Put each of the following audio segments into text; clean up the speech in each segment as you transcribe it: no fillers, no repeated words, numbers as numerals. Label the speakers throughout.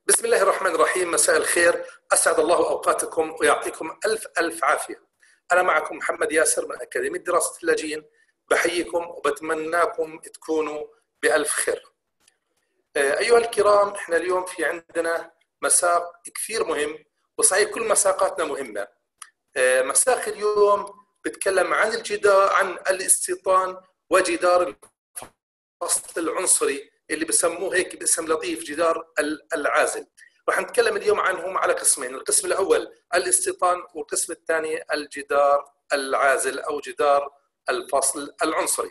Speaker 1: بسم الله الرحمن الرحيم. مساء الخير، أسعد الله أوقاتكم ويعطيكم ألف عافية. أنا معكم محمد ياسر من أكاديمية دراسة اللاجئين، بحييكم وبتمناكم تكونوا بألف خير. أيها الكرام، إحنا اليوم في عندنا مساق كثير مهم، وصحيح كل مساقاتنا مهمة. مساق اليوم بتكلم عن الجدار، عن الاستيطان وجدار الفصل العنصري اللي بسموه هيك باسم لطيف، جدار العازل. راح نتكلم اليوم عنهم على قسمين، القسم الأول الاستيطان والقسم الثاني الجدار العازل أو جدار الفصل العنصري.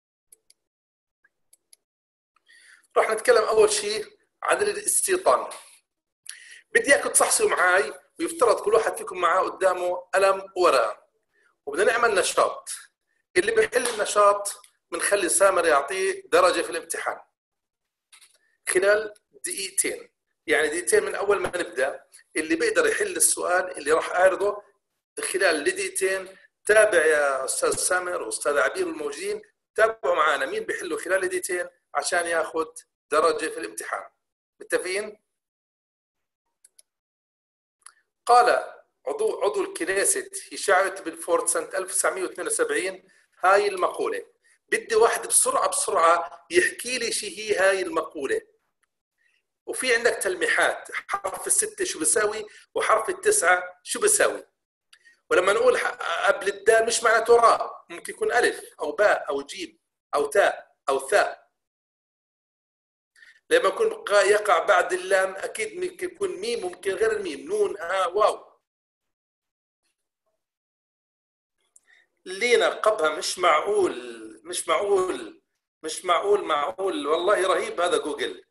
Speaker 1: راح نتكلم أول شيء عن الاستيطان. بدي إياكم تصحصحوا معي، ويفترض كل واحد فيكم معاه قدامه قلم وورقة، وبدنا نعمل نشاط. اللي بيحل النشاط بنخلي سامر يعطيه درجة في الامتحان خلال دقيقتين، يعني دقيقتين من أول ما نبدأ. اللي بيقدر يحل السؤال اللي راح أعرضه خلال دقيقتين، تابع يا أستاذ سامر وأستاذ عبير الموجودين، تابعوا معنا مين بيحلوا خلال دقيقتين عشان ياخذ درجة في الامتحان. متفقين؟ قال عضو الكنيست هشام بلفورد سنة 1972 هاي المقولة. بدي واحد بسرعة يحكي لي شو هي هاي المقولة. وفي عندك تلميحات، حرف الستة شو بيساوي وحرف التسعة شو بيساوي. ولما نقول قبل الدال مش معناته راء، ممكن يكون ألف أو باء أو جيم أو تاء أو ثاء. لما يكون يقع بعد اللام أكيد ممكن يكون ميم، ممكن غير الميم، نون واو. لينا قبها مش معقول والله رهيب هذا جوجل،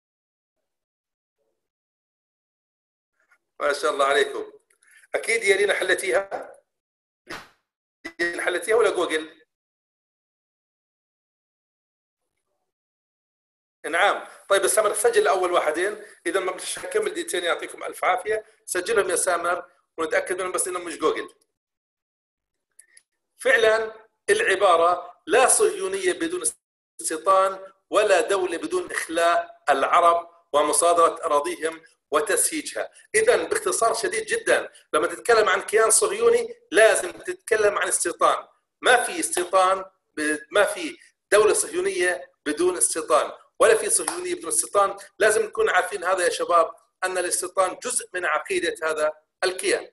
Speaker 1: ما شاء الله عليكم. أكيد يا لينا حلتيها ولا جوجل؟ نعم. طيب سامر سجل أول واحدين، إذا ما مش هكمل دقيقتين يعطيكم ألف عافية. سجلهم يا سامر ونتأكد منهم بس إنهم مش جوجل. فعلا العبارة لا صهيونية بدون استيطان ولا دولة بدون إخلاء العرب ومصادرة أراضيهم وتسييجها. إذا باختصار شديد جدا، لما تتكلم عن كيان صهيوني لازم تتكلم عن استيطان. ما في استيطان، ما في دولة صهيونية بدون استيطان، ولا في صهيونية بدون استيطان. لازم نكون عارفين هذا يا شباب، أن الاستيطان جزء من عقيدة هذا الكيان.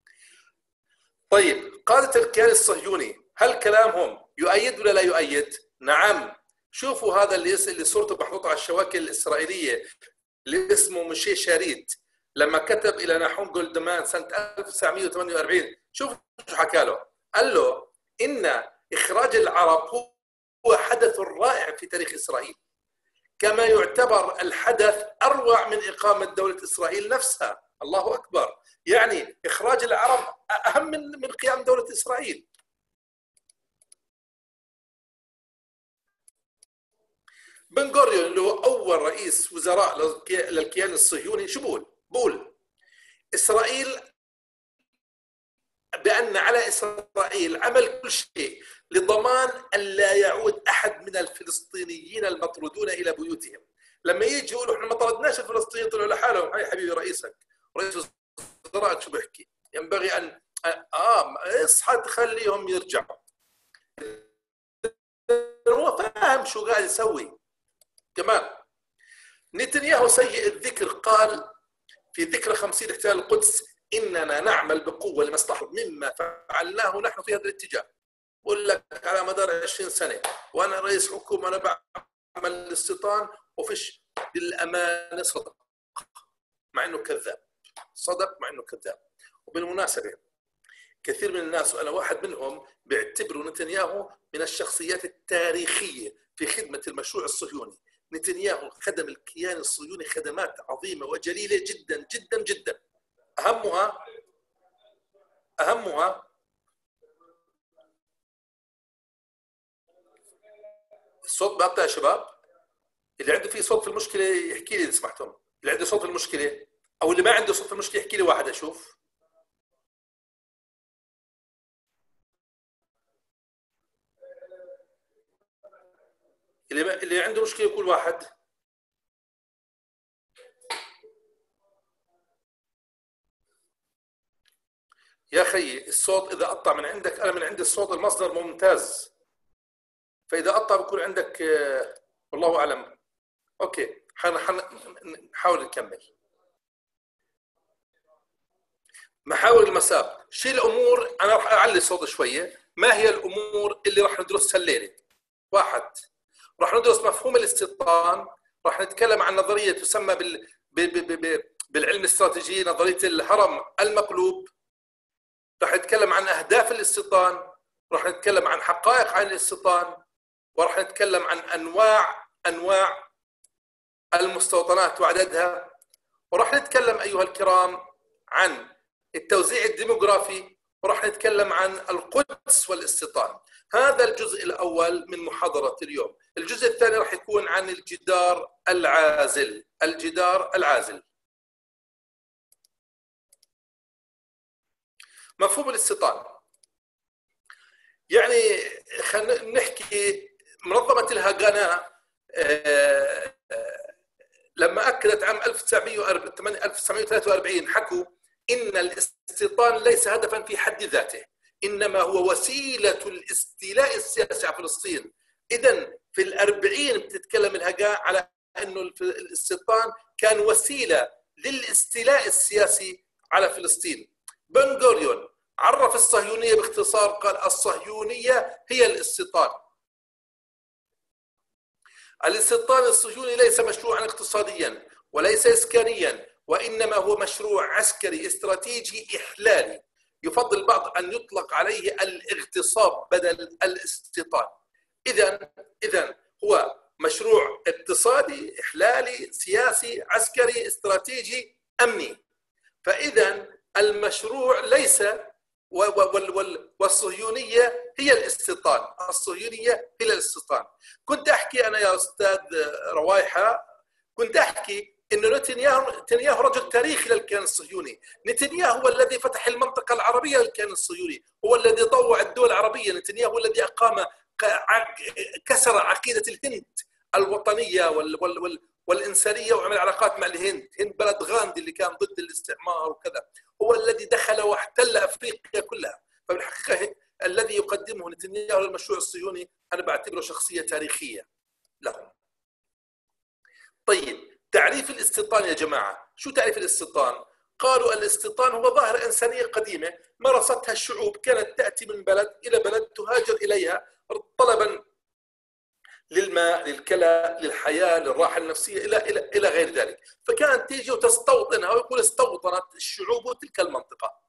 Speaker 1: طيب قادة الكيان الصهيوني هل كلامهم يؤيد ولا لا يؤيد؟ نعم. شوفوا هذا اللي صورته محطوطة على الشواكل الإسرائيلية اللي اسمه مشي شاريت، لما كتب إلى ناحوم جولدمان سنة 1948 شوفوا شو حكى له. قال له إن إخراج العرب هو حدث رائع في تاريخ إسرائيل، كما يعتبر الحدث أروع من إقامة دولة إسرائيل نفسها. الله أكبر، يعني إخراج العرب أهم من قيام دولة إسرائيل. بن غوريون اللي هو أول رئيس وزراء للكيان الصهيوني شو بقول إسرائيل، بأن على إسرائيل عمل كل شيء لضمان أن لا يعود أحد من الفلسطينيين المطرودون إلى بيوتهم. لما يجي يقولوا إحنا ما طردناش الفلسطينيين، طلعوا لحالهم. هاي حبيبي رئيسك، رئيس وزرائك شو بيحكي؟ ينبغي أن اصحى تخليهم يرجعوا. هو فاهم شو قاعد يسوي. كمان نتنياهو سيء الذكر قال في ذكرى 50 احتلال القدس: إننا نعمل بقوة لمصلحة مما فعلناه نحن في هذا الاتجاه. بقول لك على مدار 20 سنة وأنا رئيس حكومة، أنا بعمل الاستيطان وفيش بالأمانة صدق، مع إنه كذاب. صدق مع إنه كذاب. وبالمناسبة كثير من الناس وأنا واحد منهم بيعتبروا نتنياهو من الشخصيات التاريخية في خدمة المشروع الصهيوني. نتنياهو خدم الكيان الصهيوني خدمات عظيمة وجليلة جدا جدا جدا. أهمها الصوت بقطع يا شباب. اللي عنده فيه صوت في المشكلة يحكي لي إذا سمحتم. اللي عنده صوت في المشكلة أو اللي ما عنده صوت في المشكلة يحكي لي واحد أشوف. اللي عنده مشكلة يقول واحد. يا خيي الصوت إذا قطع من عندك، أنا من عندي الصوت المصدر ممتاز، فإذا قطع بكون عندك والله أعلم. أوكي حنحاول نكمل. محاور المسار. شو الأمور، أنا راح أعلي الصوت شوية. ما هي الأمور اللي راح ندرسها الليلة؟ واحد، راح ندرس مفهوم الاستيطان، راح نتكلم عن نظرية تسمى بالعلم الاستراتيجي نظرية الهرم المقلوب، راح نتكلم عن أهداف الاستيطان، راح نتكلم عن حقائق عن الاستيطان، وراح نتكلم عن أنواع المستوطنات وعددها، وراح نتكلم أيها الكرام عن التوزيع الديموغرافي، وراح نتكلم عن القدس والاستيطان. هذا الجزء الأول من محاضرة اليوم. الجزء الثاني راح يكون عن الجدار العازل. الجدار العازل. مفهوم الاستيطان، يعني خلينا نحكي منظمة الهاغانا لما أكدت عام 1943 حكوا إن الاستيطان ليس هدفا في حد ذاته، إنما هو وسيلة الاستيلاء السياسي على فلسطين. إذن في الأربعين بتتكلم الهاغا على أنه الاستيطان كان وسيلة للاستيلاء السياسي على فلسطين. بن غوريون عرف الصهيونية باختصار، قال الصهيونية هي الاستيطان. الاستيطان الصهيوني ليس مشروعا اقتصاديا وليس إسكانيا، وإنما هو مشروع عسكري استراتيجي إحلالي، يفضل البعض أن يطلق عليه الاغتصاب بدل الاستيطان. إذن هو مشروع اقتصادي إحلالي سياسي عسكري استراتيجي أمني. فإذا المشروع ليس والصهيونية هي الاستيطان. الصهيونية هي الاستيطان. كنت أحكي أنا يا أستاذ روايحة، كنت أحكي إنه نتنياهو رجل تاريخي للكيان الصهيوني. نتنياهو هو الذي فتح المنطقة العربية للكيان الصهيوني، هو الذي طوع الدول العربية. نتنياهو هو الذي أقام كسر عقيدة الهند الوطنية والإنسانية وعمل علاقات مع الهند. هند بلد غاندي اللي كان ضد الاستعمار وكذا، هو الذي دخل واحتل أفريقيا كلها. فبالحقيقة الذي يقدمه نتنياهو للمشروع الصهيوني أنا بعتبره شخصية تاريخية لهم. طيب، تعريف الاستيطان يا جماعة. شو تعريف الاستيطان؟ قالوا الاستيطان هو ظاهرة إنسانية قديمة مارستها الشعوب، كانت تأتي من بلد إلى بلد تهاجر إليها طلبا للماء، للكلى، للحياة، للراحة النفسية، إلى غير ذلك. فكانت تيجي وتستوطنها، ويقول استوطنت الشعوب تلك المنطقة.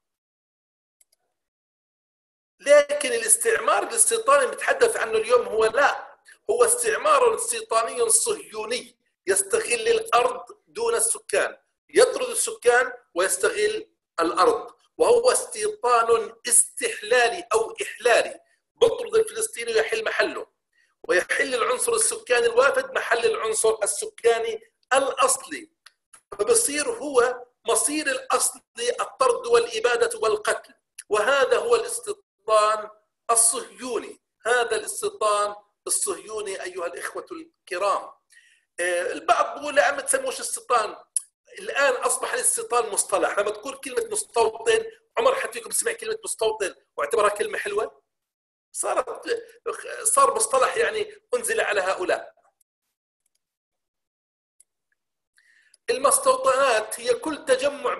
Speaker 1: لكن الاستعمار الاستيطاني بنتحدث عنه اليوم هو استعمار استيطاني صهيوني يستغل الأرض دون السكان، يطرد السكان ويستغل الأرض، وهو استيطان استحلالي أو إحلالي، بطرد الفلسطيني ويحل محله، ويحل العنصر السكاني الوافد محل العنصر السكاني الأصلي، فبصير هو مصير الأصلي الطرد والإبادة والقتل. وهذا هو الاستيطان الصهيوني. هذا الاستيطان الصهيوني أيها الإخوة الكرام. البعض بيقول لا ما تسموش استيطان. الآن أصبح الاستيطان مصطلح. لما تقول كلمة مستوطن، عمر حد فيكم سمع كلمة مستوطن واعتبرها كلمة حلوة؟ صار مصطلح يعني أنزل على هؤلاء. المستوطنات هي كل تجمع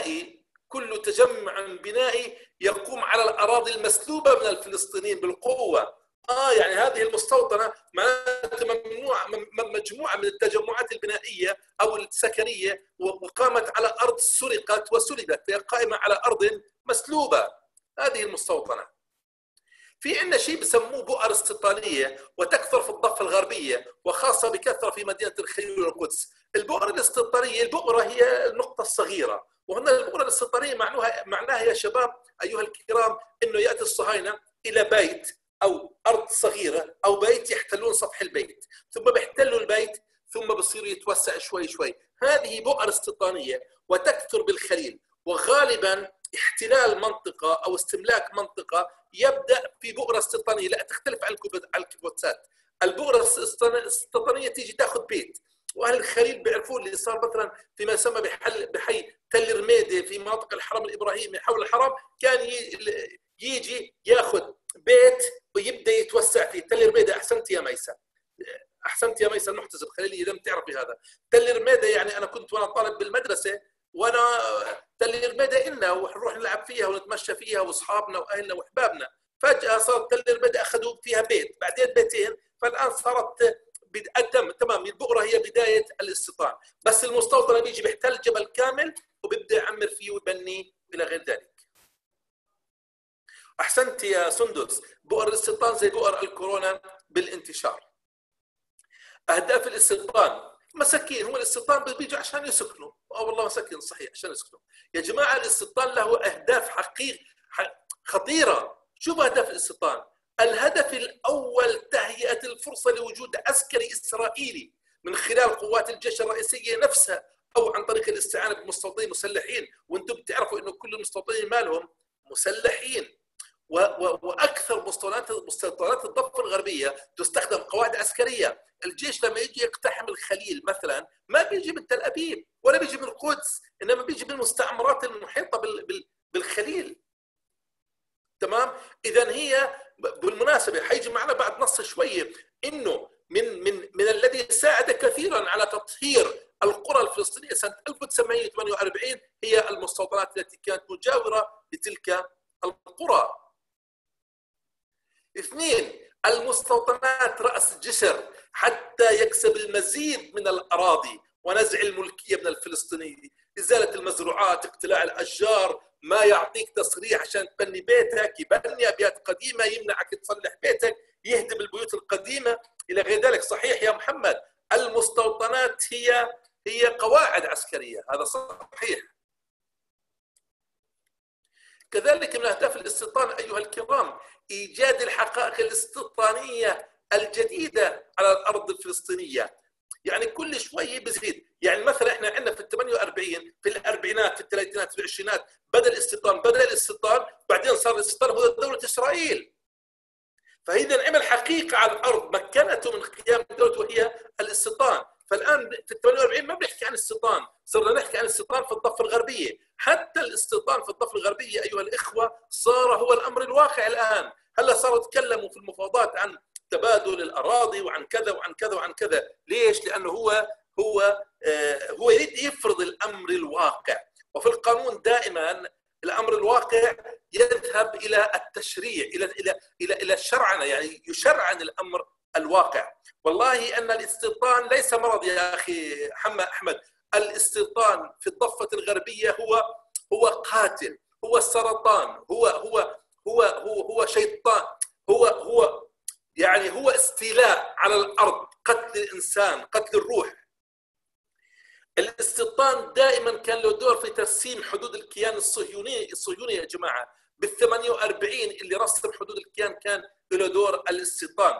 Speaker 1: بنائي يقوم على الأراضي المسلوبة من الفلسطينيين بالقوة. يعني هذه المستوطنة معناتها مجموعة من التجمعات البنائية أو السكنية وقامت على أرض سرقت وسلبت، هي قائمة على أرض مسلوبة. هذه المستوطنة. في عندنا شيء بسموه بؤر استيطانية، وتكثر في الضفة الغربية وخاصة بكثرة في مدينة الخيول والقدس. البؤر الاستيطانية، البؤرة هي النقطة الصغيرة، وهنا البؤرة الاستيطانية معناها يا شباب أيها الكرام إنه يأتي الصهاينة إلى بيت أو أرض صغيرة أو بيت، يحتلون سطح البيت، ثم بيحتلوا البيت، ثم بصيروا يتوسع شوي شوي. هذه بؤر استيطانية وتكثر بالخليل، وغالبا احتلال منطقة أو استملاك منطقة يبدأ في بؤرة استيطانية. لا تختلف عن الكيبوتسات. البؤرة الاستيطانية تيجي تاخذ بيت، واهل الخليل بيعرفون اللي صار مثلا فيما يسمى بحي تل رميدة في مناطق الحرم الإبراهيمي حول الحرم، كان يجي ياخذ بيت ويبدا يتوسع فيه. تل رميدة، احسنت يا ميسا، احسنت يا ميسا المحتسب خليلي اذا بتعرفي هذا. تل رميدة يعني انا كنت وانا طالب بالمدرسه، وانا تل رميدة إلنا ونروح نلعب فيها ونتمشى فيها واصحابنا واهلنا واحبابنا. فجاه صارت تل رميدة اخذوا فيها بيت، بعدين بيتين، فالان صارت تمام. البؤره هي بدايه الاستيطان، بس المستوطنه بيجي بيحتل جبل كامل وبيبدا يعمر فيه ويبني الى غير ذلك. احسنت يا سندس، بؤر الاستيطان زي بؤر الكورونا بالانتشار. اهداف الاستيطان، مساكين، هو الاستيطان بيجوا عشان يسكنوا، والله مساكين صحيح عشان يسكنوا. يا جماعه الاستيطان له اهداف خطيره. شوف اهداف الاستيطان. الهدف الاول تهيئه الفرصه لوجود عسكري اسرائيلي من خلال قوات الجيش الرئيسيه نفسها، او عن طريق الاستعانه بمستوطنين مسلحين، وانتم بتعرفوا انه كل المستوطنين مالهم مسلحين. واكثر مستوطنات الضفه الغربيه تستخدم قواعد عسكريه. الجيش لما يجي يقتحم الخليل مثلا ما بيجي من تل ابيب ولا بيجي من القدس، انما بيجي من المستعمرات المحيطه بالخليل. تمام؟ اذا هي بالمناسبه حيجي معنا بعد نص شويه انه من الذي ساعد كثيرا على تطهير القرى الفلسطينيه سنه 1948 هي المستوطنات التي كانت مجاوره لتلك القرى. اثنين، المستوطنات رأس جسر حتى يكسب المزيد من الأراضي ونزع الملكية من الفلسطينيين، إزالة المزروعات، اقتلاع الأشجار، ما يعطيك تصريح عشان تبني بيتك، يبني أبيات قديمة، يمنعك تصلح بيتك، يهدم البيوت القديمة إلى غير ذلك. صحيح يا محمد، المستوطنات هي قواعد عسكرية، هذا صحيح. كذلك من أهداف الاستيطان أيها الكرام إيجاد الحقائق الاستيطانية الجديدة على الأرض الفلسطينية. يعني كل شوي بزيد. يعني مثلا احنا عندنا في ال 48 في الأربعينات في الثلاثينات في العشرينات بدأ الاستيطان، بعدين صار الاستيطان هو دولة إسرائيل. فإذا عمل حقيقة على الأرض مكنته من قيام دولته وهي الاستيطان. فالآن في ال 48 ما بنحكي عن استيطان، صرنا نحكي عن استيطان في الضفة الغربية. حتى الاستيطان في الضفة الغربية أيها الإخوة صار هو الأمر الواقع الآن. هلا صاروا يتكلموا في المفاوضات عن تبادل الأراضي وعن كذا وعن كذا وعن كذا. ليش؟ لأنه هو يريد يفرض الأمر الواقع، وفي القانون دائما الأمر الواقع يذهب إلى التشريع، إلى الشرعنة، يعني يشرعن الأمر الواقع. والله أن الاستيطان ليس مرض يا أخي أحمد. الاستيطان في الضفة الغربية هو قاتل، هو السرطان، هو شيطان، هو استيلاء على الأرض، قتل الإنسان، قتل الروح. الاستيطان دائما كان له دور في ترسيم حدود الكيان الصهيوني يا جماعة. بال 48 اللي رسم حدود الكيان كان له دور الاستيطان.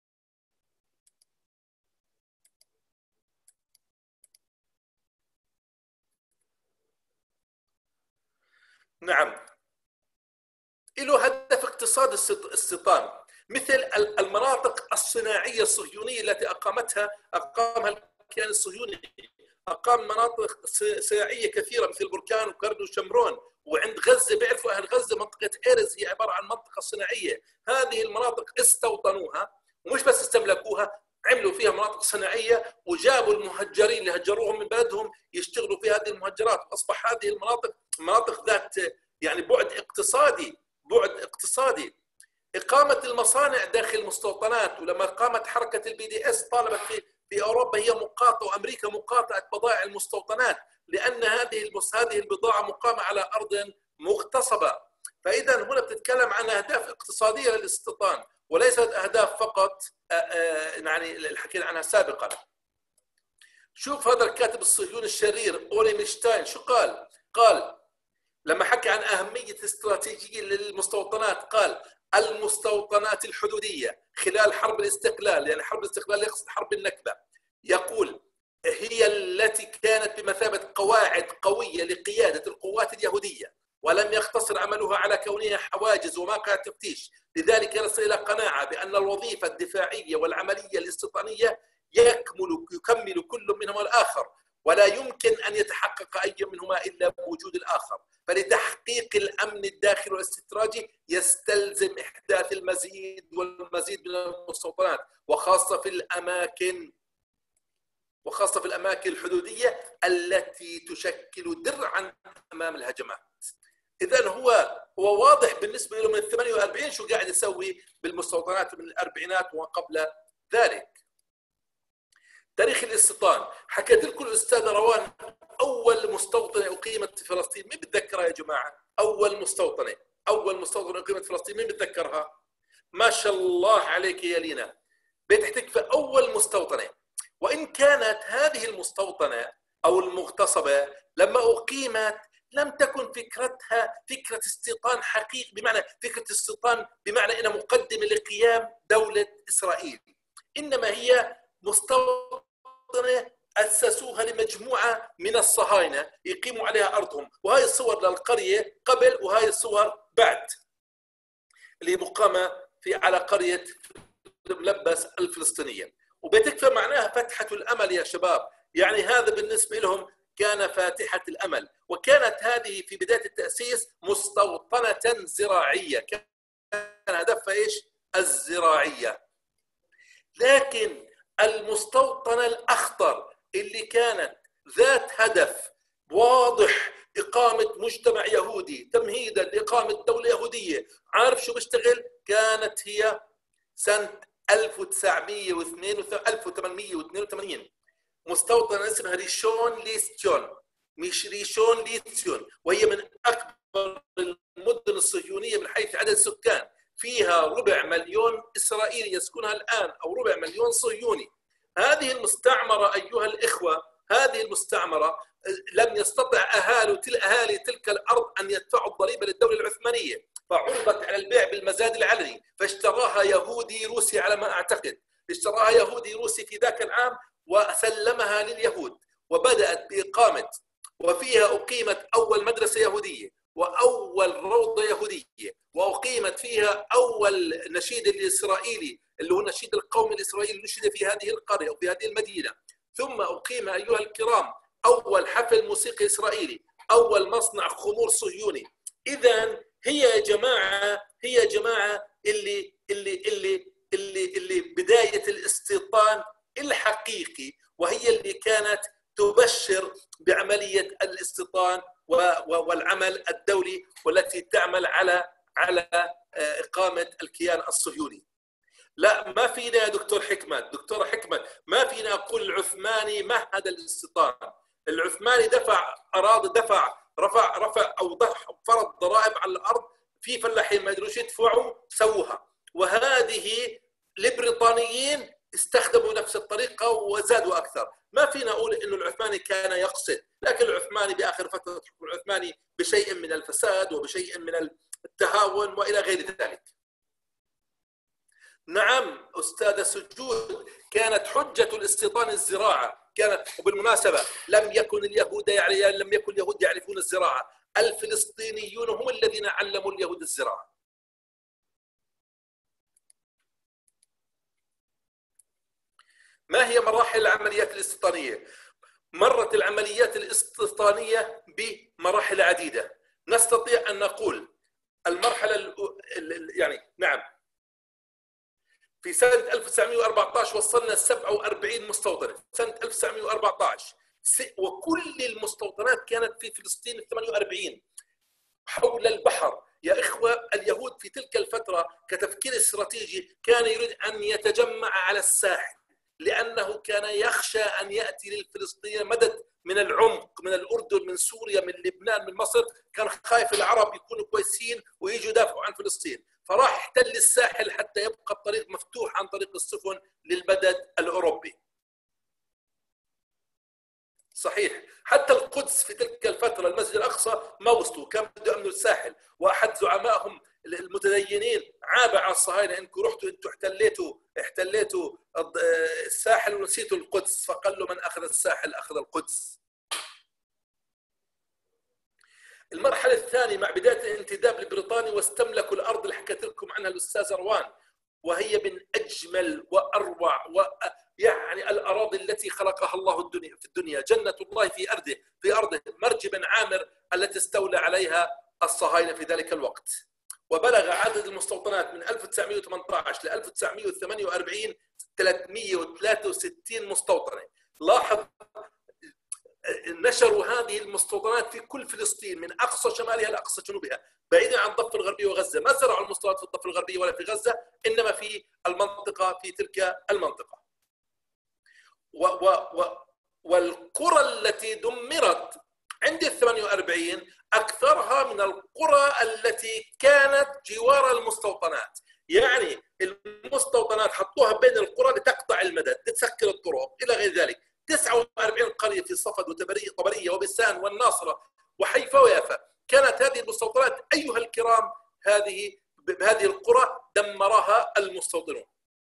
Speaker 1: نعم، له هدف اقتصاد الاستيطان، مثل المناطق الصناعية الصهيونية التي أقامها الكيان الصهيوني. أقام مناطق صناعية كثيرة مثل بركان وكرد وشمرون، وعند غزة بيعرفوا أهل غزة منطقة إيرز هي عبارة عن منطقة صناعية. هذه المناطق استوطنوها، ومش بس استملكوها، عملوا فيها مناطق صناعية وجابوا المهجرين اللي هجروهم من بلدهم يشتغلوا في هذه المهجرات. أصبح هذه المناطق مناطق ذات يعني بعد اقتصادي. إقامة المصانع داخل المستوطنات، ولما قامت حركة البي دي اس طالبت في أوروبا هي مقاطعة وأمريكا مقاطعة بضائع المستوطنات، لأن هذه البضاعة مقامة على أرض مغتصبة. فإذا هنا بتتكلم عن أهداف اقتصادية للاستيطان وليست أهداف فقط يعني اللي حكينا عنها سابقا. شوف هذا الكاتب الصهيوني الشرير أولي ميشتاين شو قال؟ قال لما حكى عن أهمية استراتيجية للمستوطنات، قال المستوطنات الحدودية خلال حرب الاستقلال، يعني حرب الاستقلال يقصد حرب النكبة، يقول هي التي كانت بمثابة قواعد قوية لقيادة القوات اليهودية، ولم يقتصر عملها على كونها حواجز ومواقع تفتيش. لذلك يصل إلى قناعة بأن الوظيفة الدفاعية والعملية الاستيطانية يكمل كل منهما الآخر، ولا يمكن أن يتحقق أي منهما إلا بوجود الآخر. فلتحقيق الأمن الداخلي والاستراتيجي يستلزم إحداث المزيد والمزيد من المستوطنات، وخاصة في الأماكن الحدودية التي تشكل درعا أمام الهجمات. إذن هو واضح بالنسبة له من 48 شو قاعد يسوي بالمستوطنات من الأربعينات وقبل ذلك. تاريخ الاستيطان حكيت لكم الأستاذ روان أول مستوطنة أقيمت في فلسطين، مين بتذكرها يا جماعة؟ أول مستوطنة أقيمت في فلسطين، مين بتذكرها؟ ما شاء الله عليك يا لينا، بتحكي في أول مستوطنة. وإن كانت هذه المستوطنة أو المغتصبة لما أقيمت لم تكن فكرتها فكرة استيطان حقيقي، بمعنى فكرة استيطان بمعنى أنها مقدمة لقيام دولة إسرائيل، إنما هي مستوطنة أسسوها لمجموعة من الصهاينة يقيموا عليها أرضهم. وهي الصور للقرية قبل وهي الصور بعد اللي مقامة على قرية ملبس الفلسطينية. وبتكفى معناها فتحة الأمل يا شباب، يعني هذا بالنسبة لهم كان فاتحة الأمل. وكانت هذه في بداية التأسيس مستوطنة زراعية، كان هدفها إيش؟ الزراعية. لكن المستوطنة الأخطر اللي كانت ذات هدف واضح، إقامة مجتمع يهودي تمهيدا لإقامة دولة يهودية، عارف شو بيشتغل؟ كانت هي سنة 1882 مستوطنة اسمها ريشون ليستيون، مش ريشون ليستيون، وهي من أكبر المدن الصهيونية من حيث عدد السكان، فيها 250,000 إسرائيلي يسكنها الآن أو 250,000 صهيوني. هذه المستعمرة أيها الإخوة، هذه المستعمرة لم يستطع أهالي تلك الأرض أن يدفعوا الضريبة للدولة العثمانية، فعرضت على البيع بالمزاد العلني، فاشتراها يهودي روسي على ما أعتقد، اشتراها يهودي روسي في ذاك العام وسلمها لليهود، وبدأت بإقامة، وفيها أقيمت أول مدرسة يهودية وأول روضة يهودية، وأقيمت فيها أول نشيد الإسرائيلي اللي هو النشيد القومي الإسرائيلي نشد في هذه القرية وفي هذه المدينة. ثم أقيم أيها الكرام أول حفل موسيقي إسرائيلي، أول مصنع خمور صهيوني. إذن هي يا جماعة اللي بداية الاستيطان الحقيقي، وهي اللي كانت تبشر بعملية الاستيطان والعمل الدولي، والتي تعمل على إقامة الكيان الصهيوني. لا، ما فينا يا دكتورة حكمت، ما فينا أقول العثماني مهد الاستيطان. العثماني رفع أو فرض ضرائب على الأرض، في فلاحين ما يدروش يدفعوا سووها، وهذه البريطانيين استخدموا نفس الطريقة وزادوا أكثر. ما فينا أقول إنه العثماني كان يقصد، لكن العثماني بآخر فترة حكم العثماني بشيء من الفساد وبشيء من التهاون وإلى غير ذلك. نعم أستاذ سجود، كانت حجة الاستيطان الزراعة، وبالمناسبة لم يكن اليهود يعرفون الزراعة، الفلسطينيون هم الذين علموا اليهود الزراعة. ما هي مراحل العمليات الاستيطانية؟ مرت العمليات الاستيطانية بمراحل عديدة. نستطيع أن نقول المرحلة نعم، في سنة 1914 وصلنا 47 مستوطنة سنة 1914، وكل المستوطنات كانت في فلسطين 48 حول البحر. يا إخوة، اليهود في تلك الفترة كتفكير استراتيجي كان يريد أن يتجمع على الساحل، لأنه كان يخشى أن يأتي للفلسطينيين مدد من العمق، من الأردن، من سوريا، من لبنان، من مصر. كان خايف العرب يكونوا كويسين ويجوا يدافعوا عن فلسطين، فراح احتل الساحل حتى يبقى الطريق مفتوح عن طريق السفن للمدد الأوروبي. صحيح، حتى القدس في تلك الفترة المسجد الأقصى ما وصلوا، كان بده يأمنوا الساحل. وأحد زعمائهم المتدينين عاب على الصهاينة: انكم رحتوا انتم احتليتوا الساحل ونسيتوا القدس. فقال له: من أخذ الساحل أخذ القدس. المرحلة الثانية مع بداية الانتداب البريطاني واستملكوا الأرض اللي حكيت لكم عنها الأستاذ روان، وهي من أجمل وأروع يعني الأراضي التي خلقها الله الدنيا في الدنيا، جنة الله في أرضه مرج بن عامر التي استولى عليها الصهاينة في ذلك الوقت. وبلغ عدد المستوطنات من 1918 ل 1948 363 مستوطنة. لاحظ نشروا هذه المستوطنات في كل فلسطين من أقصى شمالها لأقصى جنوبها، بعيدا عن الضفة الغربية وغزة. ما زرعوا المستوطنات في الضفة الغربية ولا في غزة، إنما في المنطقة، في تلك المنطقة. والقرى التي دمرت عند 48 أكثرها من القرى التي كانت جوار المستوطنات. يعني المستوطنات حطوها بين القرى لتقطع المدد، لتسكر الطرق إلى غير ذلك. 49 قرية في صفد وطبرية وبسان والناصرة وحيفا ويافا، كانت هذه المستوطنات أيها الكرام هذه القرى دمرها المستوطنون.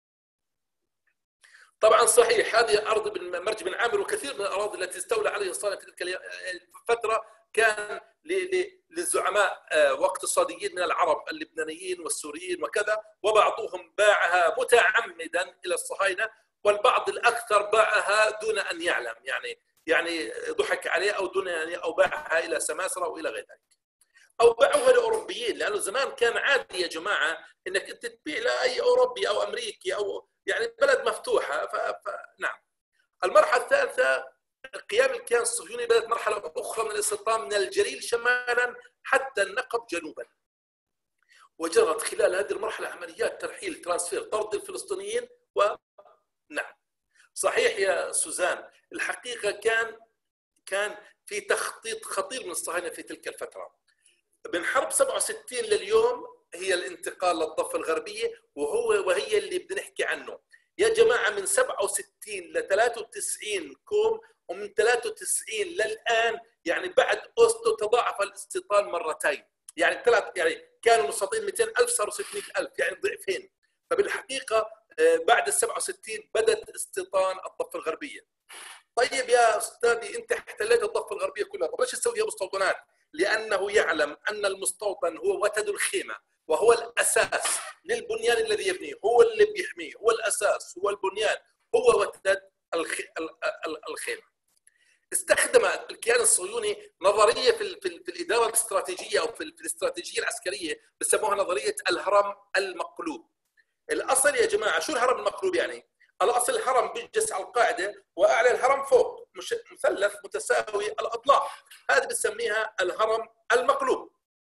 Speaker 1: طبعا صحيح هذه أرض مرج بن عامر وكثير من الأراضي التي استولى عليها الصهاينة في تلك الفترة كان للزعماء واقتصاديين من العرب اللبنانيين والسوريين وكذا، وبعضهم باعها متعمدا إلى الصهاينة، والبعض الأكثر باعها دون أن يعلم، يعني ضحك عليه أو دون أو باعها إلى سماسرة أو إلى غير ذلك، أو باعوها لأوروبيين، لأنه زمان كان عادي يا جماعة إنك أنت تبيع لأي أوروبي أو أمريكي أو يعني بلد مفتوحة. نعم. المرحلة الثالثة قيام الكيان الصهيوني بدأت مرحلة أخرى من الاستيطان من الجليل شمالا حتى النقب جنوبا، وجرت خلال هذه المرحلة عمليات ترحيل ترانسفير، طرد الفلسطينيين. نعم صحيح يا سوزان، الحقيقة كان في تخطيط خطير من الصهاينة في تلك الفترة. من حرب 67 لليوم هي الانتقال للضفة الغربية، وهي اللي بنحكي عنه يا جماعة. من 67 ل 93 كوم، ومن 93 للآن يعني بعد أوسلو تضاعف الاستيطان مرتين، يعني كانوا مستوطنين 200,000 صاروا 600,000، يعني ضعفين. فبالحقيقة بعد ال 67 بدأت استيطان الضفة الغربية. طيب يا أستاذي أنت احتليت الضفة الغربية كلها، طب ليش تسوي فيها مستوطنات؟ لأنه يعلم أن المستوطن هو وتد الخيمة، وهو الأساس للبنيان الذي يبنيه، هو اللي بيحميه، هو الأساس، هو البنيان، هو وتد الخيمة. استخدم الكيان الصهيوني نظرية في الإدارة الاستراتيجية أو في الاستراتيجية العسكرية بسموها نظرية الهرم المقلوب. الأصل يا جماعة شو الهرم المقلوب يعني؟ الأصل الهرم بيجلس على القاعدة وأعلى الهرم فوق، مثلث متساوي الأضلاع، هذه بنسميها الهرم المقلوب.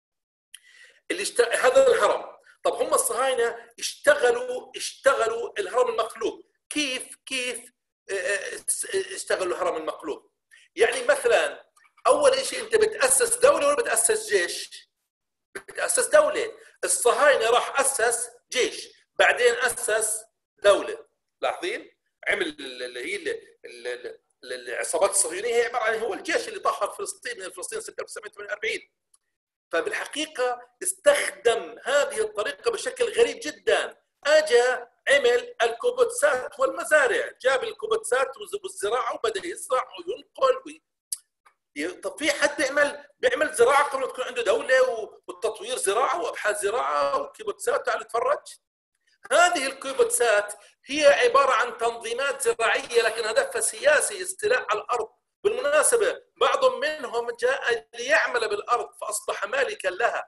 Speaker 1: هذا الهرم. طب هم الصهاينة اشتغلوا الهرم المقلوب. كيف اشتغلوا الهرم المقلوب؟ يعني مثلا أول شيء أنت بتأسس دولة ولا بتأسس جيش؟ بتأسس دولة. الصهاينة راح أسس جيش، بعدين أسس دولة. لاحظين؟ عمل اللي هي العصابات الصهيونية هي عبارة عن هو الجيش اللي طهر فلسطين من فلسطين سنة 1948. فبالحقيقة استخدم هذه الطريقة بشكل غريب جدا. أجا عمل الكوبوتسات والمزارع، جاب الكوبوتسات والزراعة وبدأ يزرع وينقل طب في حد بيعمل زراعة قبل ما تكون عنده دولة والتطوير زراعة وأبحاث زراعة وكيبوتسات؟ تعال اتفرج. هذه الكيبوتسات هي عبارة عن تنظيمات زراعية لكن هدفها سياسي، استيلاء على الأرض. بالمناسبة بعض منهم جاء ليعمل بالأرض فأصبح مالكا لها.